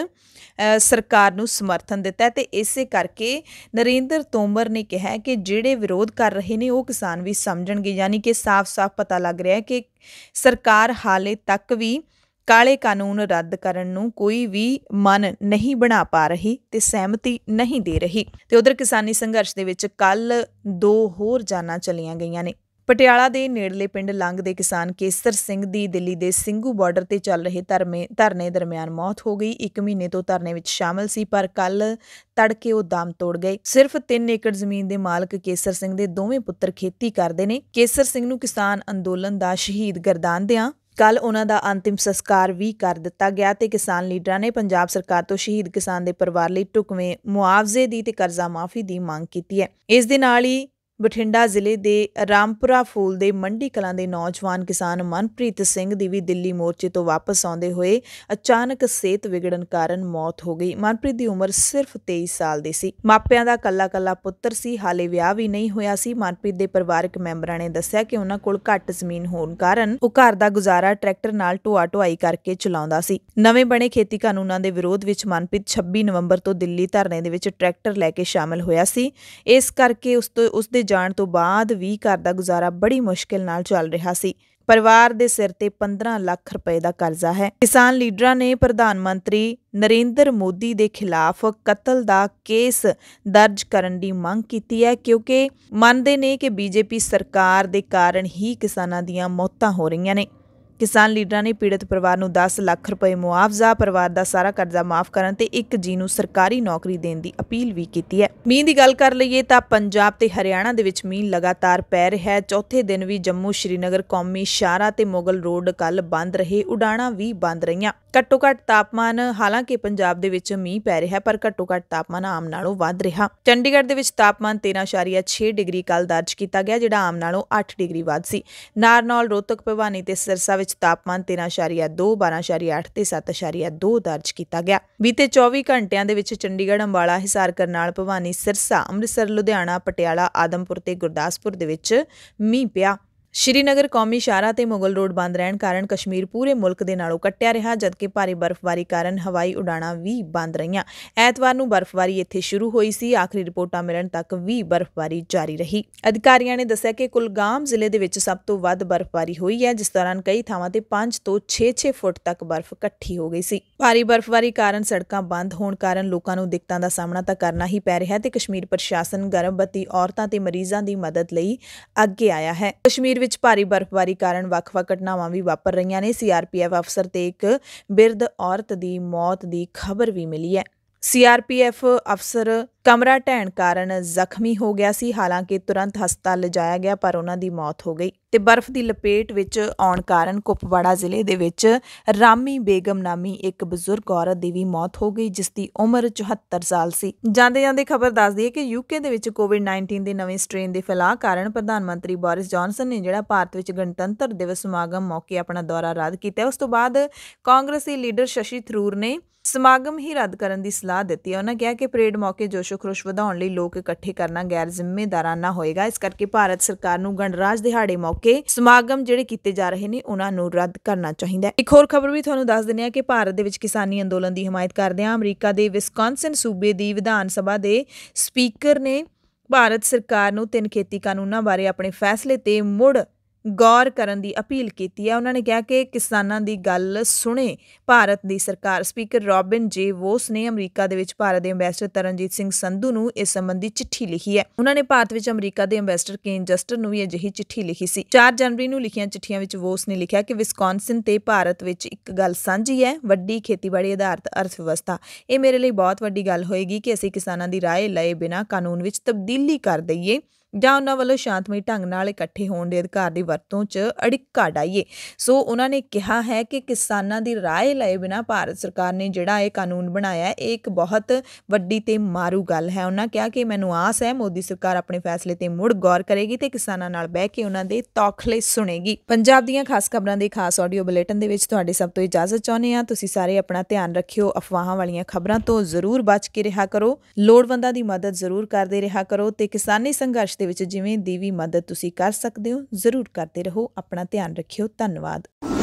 ਸਰਕਾਰ ਨੂੰ ਸਮਰਥਨ ਦਿੱਤਾ ਹੈ। ਤੇ ਇਸੇ ਕਰਕੇ ਨਰਿੰਦਰ ਤੋਮਰ ਨੇ ਕਿਹਾ ਕਿ ਜਿਹੜੇ ਵਿਰੋਧ ਕਰ ਰਹੇ ਨੇ ਉਹ ਕਿਸਾਨ ਵੀ ਸਮਝਣਗੇ। ਯਾਨੀ ਕਿ ਸਾਫ਼-ਸਾਫ਼ ਪਤਾ ਲੱਗ ਰਿਹਾ ਹੈ ਕਿ ਸਰਕਾਰ ਹਾਲੇ ਤੱਕ ਵੀ ਕਾਲੇ ਕਾਨੂੰਨ ਰੱਦ ਕਰਨ ਨੂੰ ਕੋਈ ਵੀ ਮਨ ਨਹੀਂ ਬਣਾ ਪਾ ਰਹੀ ਤੇ ਸਹਿਮਤੀ ਨਹੀਂ ਦੇ ਰਹੀ। ਤੇ ਉਧਰ ਕਿਸਾਨੀ ਸੰਘਰਸ਼ ਦੇ ਵਿੱਚ ਕੱਲ ਦੋ ਹੋਰ ਜਾਨਾਂ ਚਲੀਆਂ ਗਈਆਂ ਨੇ। ਪਟਿਆਲਾ ਦੇ ਨੇੜਲੇ ਪਿੰਡ ਲੰਗ ਦੇ ਕਿਸਾਨ ਕੇਸਰ ਸਿੰਘ ਦੀ ਦਿੱਲੀ ਦੇ ਸਿੰਘੂ ਬਾਰਡਰ ਤੇ ਚੱਲ ਰਹੇ ਧਰਮੇ ਧਰਨੇ ਦਰਮਿਆਨ ਮੌਤ ਹੋ ਗਈ। ਇੱਕ ਮਹੀਨੇ ਤੋਂ ਧਰਨੇ ਵਿੱਚ ਸ਼ਾਮਲ ਸੀ ਪਰ ਕੱਲ ਤੜਕੇ ਉਹ ਦਮ ਤੋੜ ਗਏ। ਸਿਰਫ ਤਿੰਨ ਏਕੜ ਜ਼ਮੀਨ ਦੇ ਮਾਲਕ ਕੇਸਰ ਸਿੰਘ ਦੇ ਦੋਵੇਂ ਪੁੱਤਰ ਖੇਤੀ ਕਰਦੇ ਨੇ। ਕੇਸਰ ਸਿੰਘ ਨੂੰ ਕਿਸਾਨ ਅੰਦੋਲਨ ਦਾ ਸ਼ਹੀਦ ਗਰਦਾਨਦਿਆਂ ਕੱਲ ਉਹਨਾਂ ਦਾ ਅੰਤਿਮ ਸੰਸਕਾਰ ਵੀ ਕਰ ਦਿੱਤਾ ਗਿਆ ਤੇ ਕਿਸਾਨ ਲੀਡਰਾਂ ਨੇ ਪੰਜਾਬ ਸਰਕਾਰ ਤੋਂ ਸ਼ਹੀਦ ਕਿਸਾਨ ਦੇ ਪਰਿਵਾਰ ਲਈ ਢੁਕਵੇਂ ਮੁਆਵਜ਼ੇ ਦੀ ਤੇ ਕਰਜ਼ਾ ਮਾਫੀ ਦੀ ਮੰਗ ਕੀਤੀ ਹੈ। ਇਸ ਦੇ ਨਾਲ ਹੀ ਬਠਿੰਡਾ ਜ਼ਿਲ੍ਹੇ ਦੇ ਰਾਮਪੁਰਾ ਫੂਲ ਦੇ ਮੰਡੀ ਕਲਾਂ ਦੇ ਨੌਜਵਾਨ ਕਿਸਾਨ ਮਨਪ੍ਰੀਤ ਸਿੰਘ ਦੀ ਵੀ ਦਿੱਲੀ ਮੋਰਚੇ ਤੋਂ ਵਾਪਸ ਆਉਂਦੇ ਹੋਏ ਅਚਾਨਕ ਸਿਹਤ ਵਿਗੜਨ ਕਾਰਨ ਮੌਤ ਹੋ ਗਈ। ਮਨਪ੍ਰੀਤ ਦੀ ਉਮਰ ਸਿਰਫ ਤੇਈ ਸਾਲ ਦੀ ਸੀ। ਮਾਪਿਆਂ ਦਾ ਕੱਲਾ-ਕੱਲਾ ਪੁੱਤਰ ਸੀ, ਹਾਲੇ ਵਿਆਹ ਵੀ ਨਹੀਂ ਹੋਇਆ ਸੀ। ਮਨਪ੍ਰੀਤ ਦੇ ਪਰਿਵਾਰਕ ਮੈਂਬਰਾਂ ਨੇ ਦੱਸਿਆ ਕਿ ਉਹਨਾਂ ਕੋਲ ਘੱਟ ਜ਼ਮੀਨ ਹੋਣ ਕਾਰਨ ਉਹ ਘਰ ਦਾ ਗੁਜ਼ਾਰਾ ਟਰੈਕਟਰ ਨਾਲ ਢੋਆ ਢੁਆਈ ਕਰਕੇ ਚਲਾਉਂਦਾ ਸੀ। ਨਵੇਂ ਬਣੇ ਖੇਤੀ ਕਾਨੂੰਨਾਂ ਦੇ ਵਿਰੋਧ ਵਿੱਚ ਮਨਪ੍ਰੀਤ ਛੱਬੀ ਨਵੰਬਰ ਤੋਂ ਦਿੱਲੀ ਧਰਨੇ ਦੇ ਵਿੱਚ ਟਰੈਕਟਰ ਲੈ ਕੇ ਸ਼ਾਮਲ ਹੋਇਆ ਸੀ। ਇਸ ਕਰਕੇ ਉਸ ਤੋਂ ਉਸਦੇ ਜਾਣ ਤੋਂ ਬਾਅਦ ਵੀ ਘਰ ਦਾ ਗੁਜ਼ਾਰਾ ਬੜੀ ਮੁਸ਼ਕਿਲ ਨਾਲ ਚੱਲ ਰਿਹਾ ਸੀ। ਪਰਿਵਾਰ ਦੇ ਸਿਰ ਤੇ ਪੰਦਰਾਂ ਲੱਖ ਰੁਪਏ ਦਾ ਕਰਜ਼ਾ ਹੈ। ਕਿਸਾਨ ਲੀਡਰਾਂ ਨੇ ਪ੍ਰਧਾਨ ਮੰਤਰੀ ਨਰਿੰਦਰ ਮੋਦੀ ਦੇ ਖਿਲਾਫ ਕਤਲ ਦਾ ਕੇਸ ਦਰਜ ਕਰਨ ਦੀ ਮੰਗ ਕੀਤੀ ਹੈ ਕਿਉਂਕਿ ਮੰਨਦੇ ਨੇ ਕਿ ਬੀਜੇਪੀ ਸਰਕਾਰ ਦੇ ਕਾਰਨ ਹੀ ਕਿਸਾਨਾਂ ਦੀਆਂ ਮੌਤਾਂ ਹੋ ਰਹੀਆਂ ਨੇ। ਕਿਸਾਨ ਲੀਡਰਾਂ ਨੇ ਪੀੜਤ ਪਰਿਵਾਰ ਨੂੰ ਦਸ ਲੱਖ ਰੁਪਏ ਮੁਆਵਜ਼ਾ, ਪਰਿਵਾਰ ਦਾ ਸਾਰਾ ਕਰਜ਼ਾ ਮਾਫ ਕਰਨ ਤੇ ਇੱਕ ਜੀ ਨੂੰ ਸਰਕਾਰੀ ਨੌਕਰੀ ਦੇਣ ਦੀ ਅਪੀਲ ਵੀ ਕੀਤੀ ਹੈ। ਮੀਂਹ ਦੀ ਗੱਲ ਕਰ ਲਈਏ ਤਾਂ ਪੰਜਾਬ ਤੇ ਹਰਿਆਣਾ ਦੇ ਵਿੱਚ ਮੀਂਹ ਲਗਾਤਾਰ ਪੈ ਰਿਹਾ ਹੈ। ਚੌਥੇ ਦਿਨ ਵੀ ਜੰਮੂ ਸ਼੍ਰੀਨਗਰ ਕੌਮੀ ਸ਼ਾਹਰਾਹ ਤੇ ਮੁਗਲ ਰੋਡ ਕੱਲ ਬੰਦ ਰਹੇ, ਉਡਾਣਾਂ ਵੀ ਬੰਦ ਰਹੀਆਂ। ਘੱਟੋ ਘੱਟ ਤਾਪਮਾਨ, ਹਾਲਾਂਕਿ ਪੰਜਾਬ ਦੇ ਵਿੱਚ ਮੀਂਹ ਪੈ ਰਿਹਾ ਪਰ ਘੱਟੋ ਘੱਟ ਤਾਪਮਾਨ ਆਮ ਨਾਲੋਂ ਵੱਧ ਰਿਹਾ। ਚੰਡੀਗੜ੍ਹ ਦੇ ਵਿੱਚ ਤਾਪਮਾਨ ਤੇਰਾਂ ਦਸ਼ਮਲਵ ਛੇ ਡਿਗਰੀ ਕੱਲ ਦਰਜ ਕੀਤਾ ਗਿਆ, ਜਿਹੜਾ ਆਮ ਨਾਲੋਂ ਅੱਠ ਡਿਗਰੀ ਵੱਧ ਸੀ। ਨਾਰਨੌਲ, ਰੋਹਤਕ, ਭਿਵਾਨੀ ਤੇ ਸਿਰਸਾ ਵਿੱਚ ਤਾਪਮਾਨ ਤੇਰਾਂ ਦਸ਼ਮਲਵ ਦੋ, ਬਾਰਾਂ ਦਸ਼ਮਲਵ ਅੱਠ ਤੇ ਸੱਤ ਦਸ਼ਮਲਵ ਦੋ ਦਰਜ ਕੀਤਾ ਗਿਆ। ਬੀਤੇ ਚੌਵੀ ਘੰਟਿਆਂ ਦੇ ਵਿੱਚ ਚੰਡੀਗੜ੍ਹ, ਅੰਬਾਲਾ, ਹਿਸਾਰ, ਕਰਨਾਲ, ਭਿਵਾਨੀ, ਸਿਰਸਾ, ਅੰਮ੍ਰਿਤਸਰ, ਲੁਧਿਆਣਾ, ਪਟਿਆਲਾ, ਆਦਮਪੁਰ ਤੇ ਗੁਰਦਾਸਪੁਰ ਦੇ ਵਿੱਚ ਮੀਂਹ ਪਿਆ। ਸ਼੍ਰੀਨਗਰ ਕੌਮੀ ਸ਼ਾਹਰਾਹ ਤੇ ਮੁਗਲ ਰੋਡ ਬੰਦ ਰਹਿਣ ਕਾਰਨ ਕਸ਼ਮੀਰ ਪੂਰੇ ਮੁਲਕ ਦੇ ਨਾਲੋਂ ਕੱਟਿਆ ਰਿਹਾ, ਜਦਕਿ ਭਾਰੀ ਬਰਫ਼ਬਾਰੀ ਕਾਰਨ ਹਵਾਈ ਉਡਾਣਾਂ ਵੀ ਬੰਦ ਰਹੀਆਂ। ਐਤਵਾਰ ਨੂੰ ਬਰਫ਼ਬਾਰੀ ਇੱਥੇ ਸ਼ੁਰੂ ਹੋਈ ਸੀ, ਆਖਰੀ ਰਿਪੋਰਟਾਂ ਮਿਲਣ ਤੱਕ ਵੀ ਬਰਫ਼ਬਾਰੀ ਜਾਰੀ ਰਹੀ। ਅਧਿਕਾਰੀਆਂ ਨੇ ਦੱਸਿਆ ਕਿ ਕੁਲਗਾਮ ਜ਼ਿਲ੍ਹੇ ਦੇ ਵਿੱਚ ਸਭ ਤੋਂ ਵੱਧ ਬਰਫ਼ਬਾਰੀ ਹੋਈ ਹੈ, ਜਿਸ ਦੌਰਾਨ ਕਈ ਥਾਵਾਂ ਤੇ ਪੰਜ ਤੋਂ ਛੇ ਛੇ ਫੁੱਟ ਤੱਕ ਬਰਫ਼ ਇਕੱਠੀ ਹੋ ਗਈ ਸੀ। ਭਾਰੀ ਬਰਫ਼ਬਾਰੀ ਕਾਰਨ ਸੜਕਾਂ ਬੰਦ ਹੋਣ ਕਾਰਨ ਲੋਕਾਂ ਨੂੰ ਦਿੱਕਤਾਂ ਦਾ ਸਾਹਮਣਾ ਤਾਂ ਕਰਨਾ ਹੀ ਪੈ ਰਿਹਾ ਤੇ ਕਸ਼ਮੀਰ ਪ੍ਰਸ਼ਾਸਨ ਗਰਭਵਤੀ ਔਰਤਾਂ ਤੇ ਮਰੀਜ਼ਾਂ ਦੀ ਮਦਦ ਲਈ ਅੱਗੇ ਆਇਆ ਹੈ। ਕਸ਼ਮੀਰ ਵਿੱਚ ਭਾਰੀ ਬਰਫ਼ਬਾਰੀ ਕਾਰਨ ਵੱਖ-ਵੱਖ ਘਟਨਾਵਾਂ ਵੀ ਵਾਪਰ ਰਹੀਆਂ ਨੇ। ਸੀ ਆਰ ਪੀ ਐਫ ਅਫਸਰ ਤੇ ਇੱਕ ਬਿਰਧ ਔਰਤ ਦੀ ਮੌਤ ਦੀ ਖਬਰ ਵੀ ਮਿਲੀ ਹੈ। ਸੀ ਆਰ ਪੀ ਐਫ ਅਫਸਰ ਕਮਰਾ ਢਹਿਣ ਕਾਰਨ ਜ਼ਖਮੀ ਹੋ ਗਿਆ ਸੀ। ਹਾਲਾਂਕਿ ਤੁਰੰਤ ਹਸਪਤਾਲ ਲਿਜਾਇਆ ਗਿਆ ਪਰ ਉਹਨਾਂ ਦੀ ਮੌਤ ਹੋ ਗਈ। ਤੇ ਬਰਫ਼ ਦੀ ਲਪੇਟ ਵਿੱਚ ਆਉਣ ਕਾਰਨ ਕੁਪਵਾੜਾ ਜ਼ਿਲ੍ਹੇ ਦੇ ਵਿੱਚ ਰਾਮੀ ਬੇਗਮ ਨਾਮੀ ਇੱਕ ਬਜ਼ੁਰਗ ਔਰਤ ਦੀ ਵੀ ਮੌਤ ਹੋ ਗਈ, ਜਿਸ ਦੀ ਉਮਰ ਚੁਹੱਤਰ ਸਾਲ ਸੀ। ਜਾਂਦੇ ਜਾਂਦੇ ਖਬਰ ਦੱਸਦੀ ਹੈ ਕਿ ਯੂਕੇ ਦੇ ਵਿੱਚ ਕੋਵਿਡ ਨਾਈਨਟੀਨ ਦੇ ਨਵੇਂ ਸਟ੍ਰੇਨ ਦੇ ਫੈਲਾਅ ਕਾਰਨ ਪ੍ਰਧਾਨ ਮੰਤਰੀ ਬੋਰਿਸ ਜੌਨਸਨ ਨੇ ਜਿਹੜਾ ਭਾਰਤ ਵਿੱਚ ਗਣਤੰਤਰ ਦਿਵਸ ਸਮਾਗਮ ਮੌਕੇ ਆਪਣਾ ਦੌਰਾ ਰੱਦ ਕੀਤਾ। ਉਸ ਤੋਂ ਬਾਅਦ ਕਾਂਗਰਸੀ ਲੀਡਰ ਸ਼ਸ਼ੀ ਥਰੂਰ ਨੇ ਸਮਾਗਮ ਹੀ ਰੱਦ ਕਰਨ ਦੀ ਸਲਾਹ ਦਿੱਤੀ ਹੈ। ਉਹਨਾਂ ਕਿਹਾ ਕਿ ਪਰੇਡ ਮੌਕੇ ਜੋਸ਼ੋ ਖਰੋਸ਼ ਵਧਾਉਣ ਲਈ ਲੋਕ ਇਕੱਠੇ ਕਰਨਾ ਗੈਰ ਜ਼ਿੰਮੇਦਾਰਾਨਾ ਹੋਏਗਾ। ਇਸ ਕਰਕੇ ਭਾਰਤ ਸਰਕਾਰ ਨੂੰ ਗਣਰਾਜ ਦਿਹਾੜੇ ਮੌਕੇ ਸਮਾਗਮ ਜਿਹੜੇ ਕੀਤੇ ਜਾ ਰਹੇ ਨੇ ਉਹਨਾਂ ਨੂੰ ਰੱਦ ਕਰਨਾ ਚਾਹੀਦਾ ਹੈ। ਇੱਕ ਹੋਰ ਖਬਰ ਵੀ ਤੁਹਾਨੂੰ ਦੱਸ ਦਿੰਦੇ ਹਾਂ ਕਿ ਭਾਰਤ ਦੇ ਵਿੱਚ ਕਿਸਾਨੀ ਅੰਦੋਲਨ ਦੀ ਹਮਾਇਤ ਕਰਦਿਆਂ ਅਮਰੀਕਾ ਦੇ ਵਿਸਕੌਨਸਿਨ ਸੂਬੇ ਦੀ ਵਿਧਾਨ ਸਭਾ ਦੇ ਸਪੀਕਰ ਨੇ ਭਾਰਤ ਸਰਕਾਰ ਨੂੰ ਤਿੰਨ ਖੇਤੀ ਕਾਨੂੰਨਾਂ ਬਾਰੇ ਆਪਣੇ ਫੈਸਲੇ ਤੇ ਮੁੜ ਗੌਰ ਕਰਨ ਦੀ ਅਪੀਲ ਕੀਤੀ ਹੈ। ਉਹਨਾਂ ਨੇ ਕਿਹਾ ਕਿ ਕਿਸਾਨਾਂ ਦੀ ਗੱਲ ਸੁਣੇ ਭਾਰਤ ਦੀ ਸਰਕਾਰ। ਸਪੀਕਰ ਰੋਬਿਨ ਜੇ ਵੋਸ ਨੇ ਅਮਰੀਕਾ ਦੇ ਵਿੱਚ ਭਾਰਤ ਦੇ ਅੰਬੈਸਡਰ ਤਰਨਜੀਤ ਸਿੰਘ ਸੰਧੂ ਨੂੰ ਇਸ ਸੰਬੰਧੀ ਚਿੱਠੀ ਲਿਖੀ ਹੈ। ਉਹਨਾਂ ਨੇ ਭਾਰਤ ਵਿੱਚ ਅਮਰੀਕਾ ਦੇ ਅੰਬੈਸਡਰ ਕੇਨ ਜਸਟਰ ਨੂੰ ਵੀ ਅਜਿਹੀ ਚਿੱਠੀ ਲਿਖੀ ਸੀ। ਚਾਰ ਜਨਵਰੀ ਨੂੰ ਲਿਖੀਆਂ ਚਿੱਠੀਆਂ ਵਿੱਚ ਵੋਸ ਨੇ ਲਿਖਿਆ ਕਿ ਵਿਸਕੌਨਸਿਨ ਤੇ ਭਾਰਤ ਵਿੱਚ ਇੱਕ ਗੱਲ ਸਾਂਝੀ ਹੈ, ਵੱਡੀ ਖੇਤੀਬਾੜੀ ਆਧਾਰਿਤ ਅਰਥ ਵਿਵਸਥਾ। ਇਹ ਮੇਰੇ ਲਈ ਬਹੁਤ ਵੱਡੀ ਗੱਲ ਹੋਏਗੀ ਕਿ ਅਸੀਂ ਕਿਸਾਨਾਂ ਦੀ ਰਾਏ ਲਏ ਬਿਨਾਂ ਕਾਨੂੰਨ ਵਿੱਚ ਤਬਦੀਲੀ ਕਰ ਦਈਏ ਜਾਂ ਉਹਨਾਂ ਵੱਲੋਂ ਸ਼ਾਂਤਮਈ ਢੰਗ ਨਾਲ ਇਕੱਠੇ ਹੋਣ ਦੇ ਅਧਿਕਾਰ ਦੀ ਵਰਤੋਂ 'ਚ ਅੜਿੱਕਾ ਡਾਈਏ। ਸੋ ਉਹਨਾਂ ਨੇ ਕਿਹਾ ਹੈ ਕਿ ਕਿਸਾਨਾਂ ਦੀ ਰਾਏ ਲਏ ਬਿਨਾਂ ਭਾਰਤ ਸਰਕਾਰ ਨੇ ਜਿਹੜਾ ਇਹ ਕਾਨੂੰਨ ਬਣਾਇਆ ਇਹ ਇੱਕ ਬਹੁਤ ਵੱਡੀ ਤੇ ਮਾਰੂ ਗੱਲ ਹੈ। ਉਹਨਾਂ ਕਿਹਾ ਕਿ ਮੈਨੂੰ ਆਸ ਹੈ ਮੋਦੀ ਸਰਕਾਰ ਆਪਣੇ ਫੈਸਲੇ ਤੇ ਮੁੜ ਗੌਰ ਕਰੇਗੀ ਤੇ ਕਿਸਾਨਾਂ ਨਾਲ ਬਹਿ ਕੇ ਉਹਨਾਂ ਦੇ ਤੌਖਲੇ ਸੁਣੇਗੀ। ਪੰਜਾਬ ਦੀਆਂ ਖਾਸ ਖਬਰਾਂ ਦੇ ਖਾਸ ਆਡੀਓ ਬੁਲੇਟਿਨ ਦੇ ਵਿੱਚ ਤੁਹਾਡੇ ਸਭ ਤੋਂ ਇਜਾਜ਼ਤ ਚਾਹੁੰਦੇ ਹਾਂ। ਤੁਸੀਂ ਸਾਰੇ ਆਪਣਾ ਧਿਆਨ ਰੱਖਿਓ। ਅਫਵਾਹਾਂ ਵਾਲੀਆਂ ਖਬਰਾਂ ਤੋਂ ਜ਼ਰੂਰ ਬਚ ਕੇ ਰਿਹਾ ਕਰੋ। ਲੋੜਵੰਦਾਂ ਦੀ ਮਦਦ ਜ਼ਰੂਰ ਕਰਦੇ ਰਿਹਾ ਕਰੋ ਤੇ ਕਿਸਾਨੀ ਸੰਘਰਸ਼ ਦੇ ਵਿੱਚ ਜਿਵੇਂ ਦੀ ਵੀ ਮਦਦ ਤੁਸੀਂ ਕਰ ਸਕਦੇ ਹੋ ਜ਼ਰੂਰ ਕਰਦੇ ਰਹੋ। ਆਪਣਾ ਧਿਆਨ ਰੱਖਿਓ। ਧੰਨਵਾਦ।